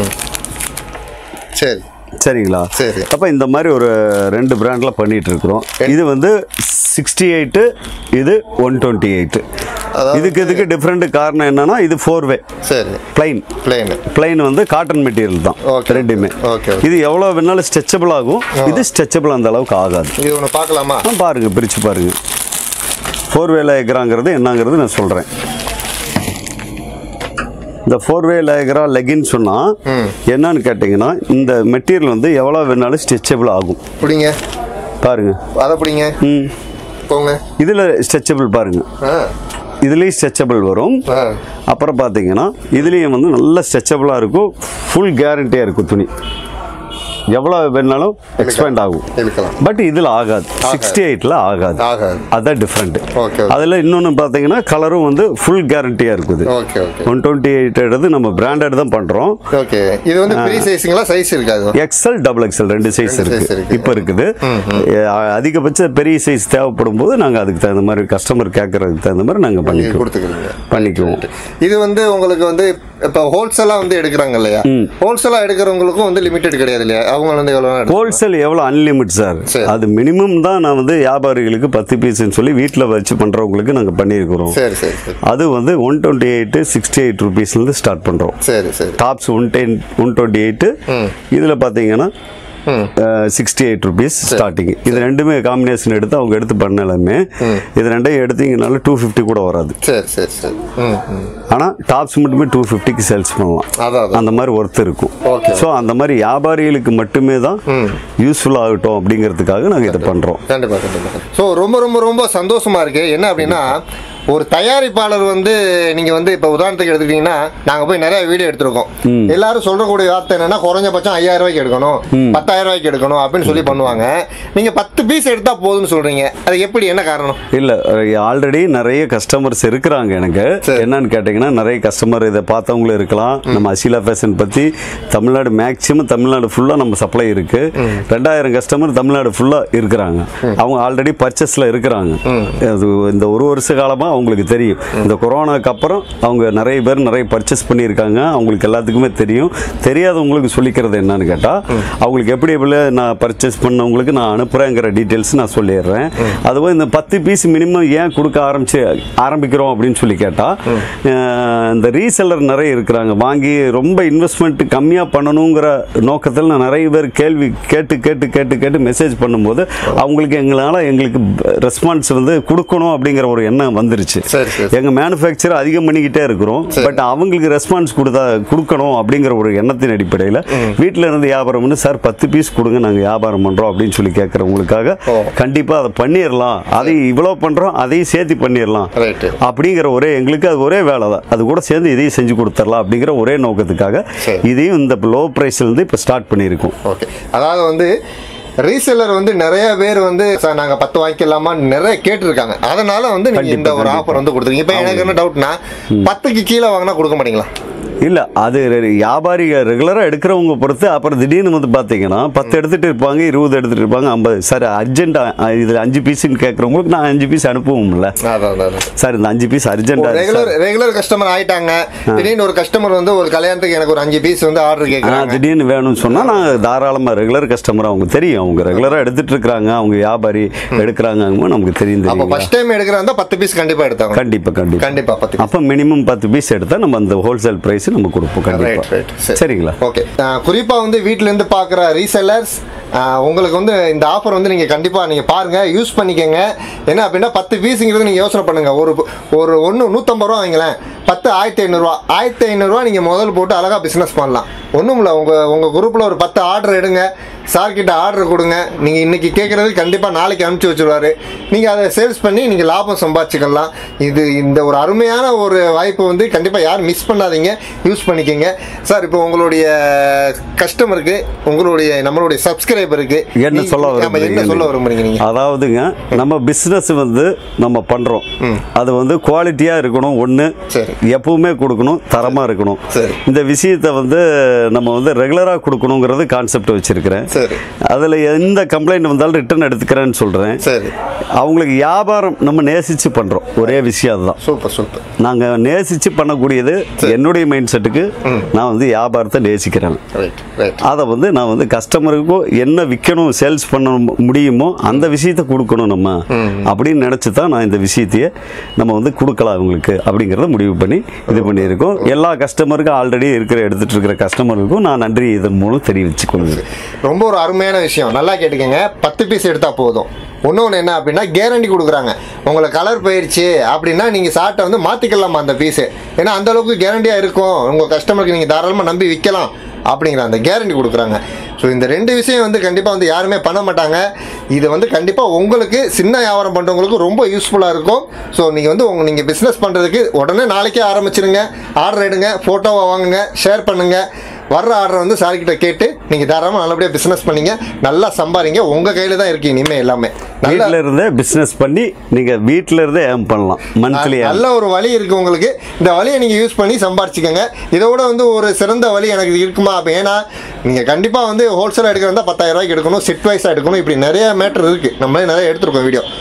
சரி, சரிங்களா? சரி. அப்ப இந்த மாதிரி ஒரு 2 பிராண்ட்ல பண்ணிட்டு இருக்கிறோம். இது வந்து 68, இது 128. இதுக்கு டிஃபரெண்ட் காரணம் என்னன்னா இது 4-way. சரி, பிளைன் வந்து காட்டன் மெட்டீரியல் தான் ரெண்டுமே. இது எவ்வளவு வேணாலும் ஸ்ட்ரெச்சபிள் ஆகும். இது ஸ்ட்ரெச்சபிள் அந்த அளவுக்கு ஆகாது. இது ஒன்று பார்க்கலாமா? பாருங்க, பிரிச்சு பாருங்க. 4-way லயக்ராங்கிறது என்னங்கிறது நான் சொல்றேன். இந்த 4-way லயக்ரா லெகின் சொன்னா என்னன்னு கேட்டீங்கன்னா இந்த மெட்டீரியல் வந்து எவ்வளவு வேணாலும் ஸ்ட்ரெச்சபிள் ஆகும். புடிங்க, பாருங்க, அத புடிங்க. போங்க, இதுல ஸ்ட்ரெச்சபிள் பாருங்க, இதுலேயும் ஸ்ட்ரெச்சபிள் வரும். அப்புறம் பார்த்தீங்கன்னா இதுலேயும் வந்து நல்ல ஸ்ட்ரெச்சபிளாக இருக்கும். ஃபுல் கேரண்டியாக இருக்கும். துணி எவ்வளோ வேணாலும் எக்ஸ்பேண்ட் ஆகும். பட் இதில் ஆகாது. 68ல் ஆகாது. அதான் டிஃப்ரெண்ட். அதில் இன்னொன்று பார்த்தீங்கன்னா கலரும் வந்து ஃபுல் கேரண்டியாக இருக்குது. 128 எடுத்து நம்ம பிராண்டட் தான் பண்ணுறோம். இது வந்து பெரிய சைஸுங்களா? சைஸ் இருக்காது. எக்ஸ்எல், டபுள் எக்ஸ்எல் 2 சைஸ் இருக்குது இப்போ இருக்குது. அதிகபட்ச பெரிய சைஸ் தேவைப்படும் போது நாங்கள் அதுக்கு தகுந்த மாதிரி கஸ்டமர் கேட்கறதுக்கு தகுந்த மாதிரி நாங்கள் பண்ணிக்குவோம். இது வந்து உங்களுக்கு வந்து இப்போ ஹோல்சேலாக வந்து எடுக்கிறாங்க இல்லையா, ஹோல்சேலாக எடுக்கிறவங்களுக்கும் வந்து லிமிடெட் கிடையாது இல்லையா, அவங்க வந்து எவ்வளோ ஹோல்சேல் எவ்வளோ அன்லிமிட் சார். அது மினிமம் தான் நான் வந்து வியாபாரிகளுக்கு 10 பீஸ்ன்னு சொல்லி வீட்டில் வச்சு பண்ணுறவங்களுக்கு நாங்கள் பண்ணியிருக்கிறோம். சரி சரி சரி. அது வந்து 128 68 ரூபீஸ்லேருந்து ஸ்டார்ட் பண்ணுறோம். சரி சரி. டாப்ஸ் 128, இதில் பார்த்தீங்கன்னா 68 ரூபீஸ் ஸ்டார்டிங். இது ரெண்டுமே காம்பினேஷன் எடுத்து அவங்க எடுத்து பண்ணலாமே, இது ரெண்டையும் எடுத்தீங்கனால 250 கூட வராது. சரி சரி சரி. ஆனால் டாப்ஸ் மட்டுமே 250க்கு சேல்ஸ் பண்ணலாம். அந்த மாதிரி ஒர்த் இருக்கும். ஸோ அந்த மாதிரி வியாபாரிகளுக்கு மட்டுமே தான் யூஸ்ஃபுல் ஆகட்டும் அப்படிங்கிறதுக்காக நாங்கள் இதை பண்ணுறோம். கண்டிப்பாக கண்டிப்பாக. ஸோ ரொம்ப ரொம்ப ரொம்ப சந்தோஷமா இருக்கு. என்ன அப்படின்னா, ஒரு தயாரிப்பாளர் வந்து நீங்க வந்து இப்போ உதாரணத்துக்கு எடுத்துக்கிட்டீங்கன்னா, நாங்க போய் நிறைய வீடியோ எடுத்திருக்கோம். எல்லாரும் சொல்றக்கூடிய வார்த்தை என்னன்னா, குறைஞ்சபட்சம் 5000 ரூபாய்க்கு எடுக்கணும், 10,000 ரூபாய்க்கு எடுக்கணும் அப்படின்னு சொல்லி பண்ணுவாங்க. நீங்க 10 பீஸ் எடுத்தா போதும்னு சொல்றீங்க, அது எப்படி, என்ன காரணம்? இல்ல, ஆல்ரெடி நிறைய கஸ்டமர்ஸ் இருக்கிறாங்க எனக்கு. என்னன்னு கேட்டீங்கன்னா, நிறைய கஸ்டமர் இதை பார்த்தவங்களும் இருக்கலாம். நம்ம அசீலா ஃபேஷன் பத்தி தமிழ்நாடு மேக்சிமம் தமிழ்நாடு ஃபுல்லா நம்ம சப்ளை இருக்கு. 2000 கஸ்டமர் தமிழ்நாடு ஃபுல்லா இருக்கிறாங்க. அவங்க ஆல்ரெடி பர்ச்சேஸ்ல இருக்கிறாங்க. இந்த ஒரு வருஷ காலமா அவங்களுக்கு தெரியும். இந்த கொரோனாக்கு அப்புறம் அவங்க நிறைய பேர் நிறைய பர்ச்சேஸ் பண்ணியிருக்காங்க. அவங்களுக்கு எல்லாத்துக்குமே தெரியும். தெரியாதவங்களுக்கு சொல்லிக்கிறது என்னன்னு கேட்டால், அவங்களுக்கு எப்படி எப்படி நான் பர்ச்சேஸ் பண்ணவங்களுக்கு நான் அனுப்புகிறேங்கிற டீட்டெயில்ஸ் நான் சொல்லிடுறேன். அதுவும் இந்த 10 பீஸ் மினிமம் ஏன் கொடுக்க ஆரம்பிக்கிறோம் அப்படின்னு சொல்லி கேட்டால், இந்த ரீசெல்லர் நிறைய இருக்கிறாங்க. வாங்கி ரொம்ப இன்வெஸ்ட்மெண்ட் கம்மியாக பண்ணணுங்கிற நோக்கத்தில் நான் நிறைய பேர் கேள்வி கேட்டு கேட்டு கேட்டு கேட்டு மெசேஜ் பண்ணும்போது அவங்களுக்கு எங்களுக்கு ரெஸ்பான்ஸ் வந்து கொடுக்கணும் அப்படிங்கிற ஒரு எண்ணம் வந்துருச்சு. எங்க மேனுஃபேக்சர் அதிகம் பண்ணிக்கிட்டே இருக்கிறோம். பட் அவங்களுக்கு ரெஸ்பான்ஸ் கொடுக்கணும் அப்படிங்கிற ஒரு எண்ணத்தின் அடிப்படையில் வீட்டில் இருந்து வியாபாரம் சார் 10 பீஸ் கொடுங்க, நாங்கள் வியாபாரம் பண்றோம் அப்படின்னு சொல்லி கேட்கறவங்களுக்காக கண்டிப்பா அதை பண்ணிடலாம். அதை இவ்வளோ பண்றோம், அதையும் சேர்த்து பண்ணிடலாம் அப்படிங்கிற எங்களுக்கு அது ஒரே வேலை தான். அது கூட சேர்ந்து இதையும் செஞ்சு கொடுத்துடலாம் அப்படிங்கிற ஒரே நோக்கத்துக்காக இதையும் இந்த லோ பிரைஸ்ல இருந்து இப்போ ஸ்டார்ட் பண்ணியிருக்கோம். அதாவது வந்து ரீசெல்லர் வந்து நிறைய பேர் வந்து சார் நாங்க 10 வாங்கிக்கலாமா நிறைய கேட்டிருக்காங்க. அதனால வந்து நீங்க இந்த ஒரு ஆஃபர் வந்து கொடுத்துருக்கீங்க. இப்போ எனக்கு என்ன டவுட்னா, 10க்கு கீழே வாங்கினா கொடுக்க மாட்டீங்களா? இல்லை, அது வியாபாரி ரெகுலராக எடுக்கிறவங்க பொறுத்து. அப்புறம் திடீர்னு வந்து பார்த்தீங்கன்னா 10 எடுத்துகிட்டு இருப்பாங்க, 20 எடுத்துகிட்டு இருப்பாங்க, 50. சார் அர்ஜென்ட்டாக இதில் 5 பீஸுன்னு கேட்குறவங்களுக்கு நான் 5 பீஸ் அனுப்புவோம்ல சார். இந்த 5 பீஸ் அர்ஜென்ட்டாக ரெகுலர் கஸ்டமர் ஆகிட்டாங்க. திடீர்னு ஒரு கஸ்டமர் வந்து ஒரு கல்யாணத்துக்கு எனக்கு ஒரு 5 பீஸ் வந்து ஆர்டர் கேட்குறாங்க, திடீர்னு வேணும்னு சொன்னால் நான் தாராளமாக ரெகுலர் கஸ்டமர் அவங்க தெரியும், அவங்க ரெகுலராக எடுத்துகிட்டு இருக்கிறாங்க, அவங்க வியாபாரி எடுக்கிறாங்க, நமக்கு தெரியும். அப்போ ஃபர்ஸ்ட் டைம் எடுக்கிறாங்க 10 பீஸ் கண்டிப்பாக எடுத்தாங்க. கண்டிப்பாக அப்போ மினிமம் 10 பீஸ் எடுத்தால் நம்ம அந்த ஹோல்சேல் ப்ரைஸ் நம்ம கொடுப்போம். சரிங்களா? ஓகே. குறிப்பா வந்து வீட்ல இருந்து பார்க்குற ரீசெல்லர்ஸ் உங்களுக்கு வந்து இந்த ஆஃபர் வந்து நீங்க கண்டிப்பா நீங்க பாருங்க, யூஸ் பண்ணிக்கங்க. என்ன அப்படின்னா 10 பீஸுங்கிறது நீங்க யோசனை பண்ணுங்க. ஒரு 150 ரூபா வாங்கலாம், 10 1500 ரூபா. 1500 ரூபா நீங்க முதல் போட்டு அழகா பிசினஸ் பண்ணலாம். ஒன்றும் இல்லை, உங்க குரூப்ல ஒரு 10 ஆர்டர் எடுங்க, சார் கிட்ட ஆர்டர் கொடுங்க. நீங்க இன்னைக்கு கேட்கறது கண்டிப்பா நாளைக்கு அனுப்பிச்சு வச்சிருவாரு. நீங்க அதை சேல்ஸ் பண்ணி நீங்க லாபம் சம்பாதிச்சுக்கலாம். இந்த ஒரு அருமையான ஒரு வாய்ப்பு வந்து கண்டிப்பா யாரும் மிஸ் பண்ணாதீங்க, யூஸ் பண்ணிக்கங்க. சார், இப்போ உங்களுடைய கஸ்டமருக்கு, நம்மளுடைய சப்ஸ்கிரைபருக்கு என்ன சொல்ல விரும்புறீங்க நீங்க? அதாவதுங்க, நம்ம பிசினஸ் வந்து நம்ம பண்றோம், அது வந்து குவாலிட்டியா இருக்கணும். ஒண்ணு, எப்பவுமே கொடுக்கணும், தரமா இருக்கணும். இந்த விஷயத்தை வந்து நம்ம வந்து ரெகுலரா கொடுக்கணுங்கிறது கான்செப்ட் வச்சிருக்கிறேன். அதுல எந்த கம்ப்ளைண்ட் வந்தாலும் ரிட்டர்ன் எடுத்துக்கிறேன்னு சொல்றேன். அவங்களுக்கு வியாபாரம் நம்ம நேசிச்சு பண்றோம், ஒரே விஷயம் அதுதான். சூப்பர். நாங்க நேசிச்சு பண்ணக்கூடியது என்னுடைய மைண்ட் செட்டுக்கு நான் வந்து வியாபாரத்தை நேசிக்கிறேன். அதை வந்து நான் வந்து கஸ்டமருக்கும் என்ன விற்கணும், சேல்ஸ் பண்ண முடியுமோ அந்த விஷயத்தை கொடுக்கணும் நம்ம அப்படின்னு நினைச்சு தான் நான் இந்த விஷயத்தையே நம்ம வந்து கொடுக்கலாம் அவங்களுக்கு அப்படிங்கிறத முடிவு பண்ணி இது பண்ணியிருக்கோம். எல்லா கஸ்டமருக்கும் ஆல்ரெடி எடுத்துட்டு இருக்கிற கஸ்டமருக்கும் நான் நன்றி இதன் மூலம் தெரிவிச்சுக்கொள்வேன். ரொம்ப ஒரு அருமையான விஷயம், நல்லா கேட்டுக்கங்க. 10 பீஸ் எடுத்தா போதும். ஒன்று என்ன அப்படின்னா, கேரண்டி கொடுக்குறாங்க. உங்களுக்கு கலர் போயிடுச்சு அப்படின்னா நீங்கள் சாட்டை வந்து மாற்றிக்கலாமா அந்த பீஸு, ஏன்னா அந்த அளவுக்கு கேரண்டியாக இருக்கும். உங்கள் கஸ்டமருக்கு நீங்கள் தாராளமாக நம்பி விற்கலாம் அப்படிங்கிற அந்த கேரண்டி கொடுக்குறாங்க. ஸோ இந்த 2 விஷயம் வந்து கண்டிப்பாக வந்து யாருமே பண்ண மாட்டாங்க. இது வந்து கண்டிப்பாக உங்களுக்கு சின்ன வியாபாரம் பண்ணுறவங்களுக்கு ரொம்ப யூஸ்ஃபுல்லாக இருக்கும். ஸோ நீங்கள் வந்து நீங்கள் பிஸ்னஸ் பண்ணுறதுக்கு உடனே நாளைக்கே ஆரம்பிச்சிருங்க. ஆர்டர் எடுங்க, ஃபோட்டோவை வாங்குங்க, ஷேர் பண்ணுங்கள். வர்ற ஆர்டர் வந்து சார்கிட்ட கேட்டு நீங்கள் தாராளமாக நல்லபடியாக பிஸ்னஸ் பண்ணிங்க, நல்லா சம்பாதிங்க. உங்கள் கையில் தான் இருக்குது இனிமேல் எல்லாமே. வீட்டில் இருந்தே பிஸ்னஸ் பண்ணி நீங்கள் வீட்டில் இருந்தே ஏர்ன் பண்ணலாம். மந்த்லி நல்ல ஒரு வழி இருக்குது உங்களுக்கு. இந்த வழியை நீங்கள் யூஸ் பண்ணி சம்பாரிச்சிக்கோங்க. இதோட வந்து ஒரு சிறந்த வழி எனக்கு இருக்குமா? ஏன்னா நீங்கள் கண்டிப்பாக வந்து ஹோல்சேலாக எடுக்கிறதா 10,000 ரூபாய்க்கு எடுக்கணும், செட் வைஸாக எடுக்கணும், இப்படி நிறைய மேட்டர் இருக்குது. நம்மளே நிறைய எடுத்துருக்கோம் வீடியோ.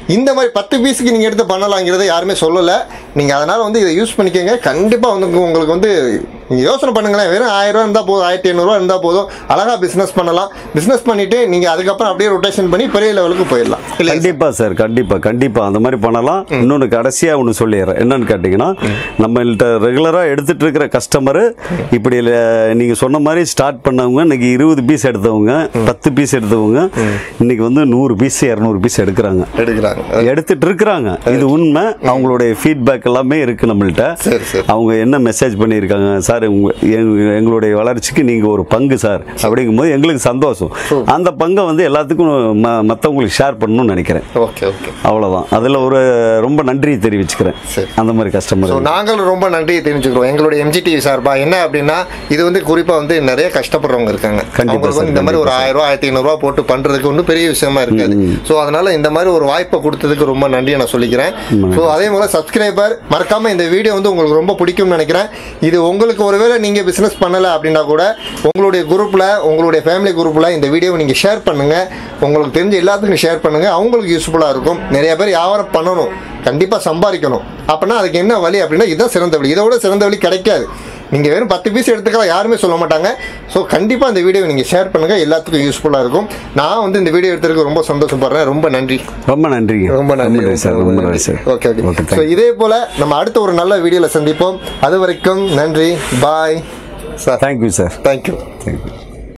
இந்த மாதிரி 10 பீஸுக்கு நீங்கள் எடுத்து பண்ணலாங்கிறத யாருமே சொல்லலை. நீங்கள் அதனால் வந்து இதை யூஸ் பண்ணிக்கோங்க. கண்டிப்பாக வந்து உங்களுக்கு வந்து நீங்கள் யோசனை பண்ணுங்களேன். வெறும் 1000 ரூபா இருந்தால் போதும், 1500 இருந்தால் போதும், அழகாக பிஸ்னஸ் பண்ணலாம். பிஸ்னஸ் பண்ணிவிட்டு நீங்கள் அதுக்கப்புறம் அப்படியே ரொட்டேஷன் பண்ணி பெரிய லெவலுக்கு போயிடலாம். கண்டிப்பாக சார், கண்டிப்பாக அந்த மாதிரி பண்ணலாம். இன்னொன்று கடைசியாக ஒன்று சொல்லிடுறேன். என்னன்னு கேட்டிங்கன்னா, நம்மள்கிட்ட ரெகுலராக எடுத்துகிட்டு இருக்கிற கஸ்டமரு இப்படி நீங்கள் சொன்ன மாதிரி ஸ்டார்ட் பண்ணவங்க இன்னைக்கு 20 பீஸ் எடுத்தவங்க, 10 பீஸ் எடுத்தவங்க இன்னைக்கு வந்து 100 பீஸ் 200 பீஸ் எடுத்துட்டு இருக்கிறாங்க. இது உண்மை. அவங்களுடைய ஃபீட்பேக் எல்லாமே இருக்கு நம்மள்கிட்ட. அவங்க என்ன மெசேஜ் பண்ணியிருக்காங்க, சார் எங்களுடைய வளர்ச்சிக்கு நீங்க ஒரு பங்கு சார் அப்படிங்கும்போது எங்களுக்கு சந்தோஷம். அந்த பங்கை வந்து எல்லாத்துக்கும் மற்றவங்களுக்கு ஷேர் பண்ணணும்னு நினைக்கிறேன். அவ்வளவுதான். அதுல ஒரு ரொம்ப நன்றி தெரிவிச்சுக்கிறேன் அந்த மாதிரி கஸ்டமர். நாங்களும் ரொம்ப நன்றியை தெரிவிச்சுக்கிறோம் எங்களுடைய MGTV சார்பா. என்ன அப்படின்னா, இது வந்து குறிப்பா வந்து நிறைய கஷ்டப்படுறவங்க இருக்காங்க. கண்டிப்பா இந்த மாதிரி ஒரு 1000 ரூபா 1500 ரூபா போட்டு பண்றதுக்கு ஒன்றும் பெரிய விஷயமா இருக்காது. ஸோ அதனால இந்த மாதிரி ஒரு வாய்ப்பை கொடுத்ததுக்கு ரொம்ப நன்றியை நான் சொல்லிக்கிறேன். ஸோ அதே போல சப்ஸ்கிரைபர் மறக்காம இந்த வீடியோ வந்து உங்களுக்கு ரொம்ப பிடிக்கும்னு நினைக்கிறேன். இது உங்களுக்கு ஒருவேளை நீங்கள் பிஸ்னஸ் பண்ணலை அப்படின்னா கூட உங்களுடைய குரூப்பில், உங்களுடைய ஃபேமிலி குரூப்பில் இந்த வீடியோவை நீங்கள் ஷேர் பண்ணுங்கள். உங்களுக்கு தெரிஞ்ச எல்லாத்துக்கும் ஷேர் பண்ணுங்கள். அவங்களுக்கு யூஸ்ஃபுல்லாக இருக்கும். நிறைய பேர் வியாபாரம் பண்ணணும், கண்டிப்பாக சம்பாதிக்கணும். அப்படின்னா அதுக்கு என்ன வழி அப்படின்னா, இதுதான் சிறந்த வழி. இதை விட சிறந்த வழி கிடைக்காது. நீங்கள் வெறும் 10 பீஸ் எடுத்துக்கலாம் யாருமே சொல்ல மாட்டாங்க. ஸோ கண்டிப்பாக இந்த வீடியோவை நீங்கள் ஷேர் பண்ணுங்கள். எல்லாத்துக்கும் யூஸ்ஃபுல்லாக இருக்கும். நான் வந்து இந்த வீடியோ எடுத்துருக்கு ரொம்ப சந்தோஷப்படுறேன். ரொம்ப நன்றி. ரொம்ப நன்றி சார். ரொம்ப நன்றி சார். ஓகே. ஸோ இதே போல் நம்ம அடுத்த ஒரு நல்ல வீடியோவில் சந்திப்போம். அது வரைக்கும் நன்றி. Bye sir. Thank you sir. Thank you.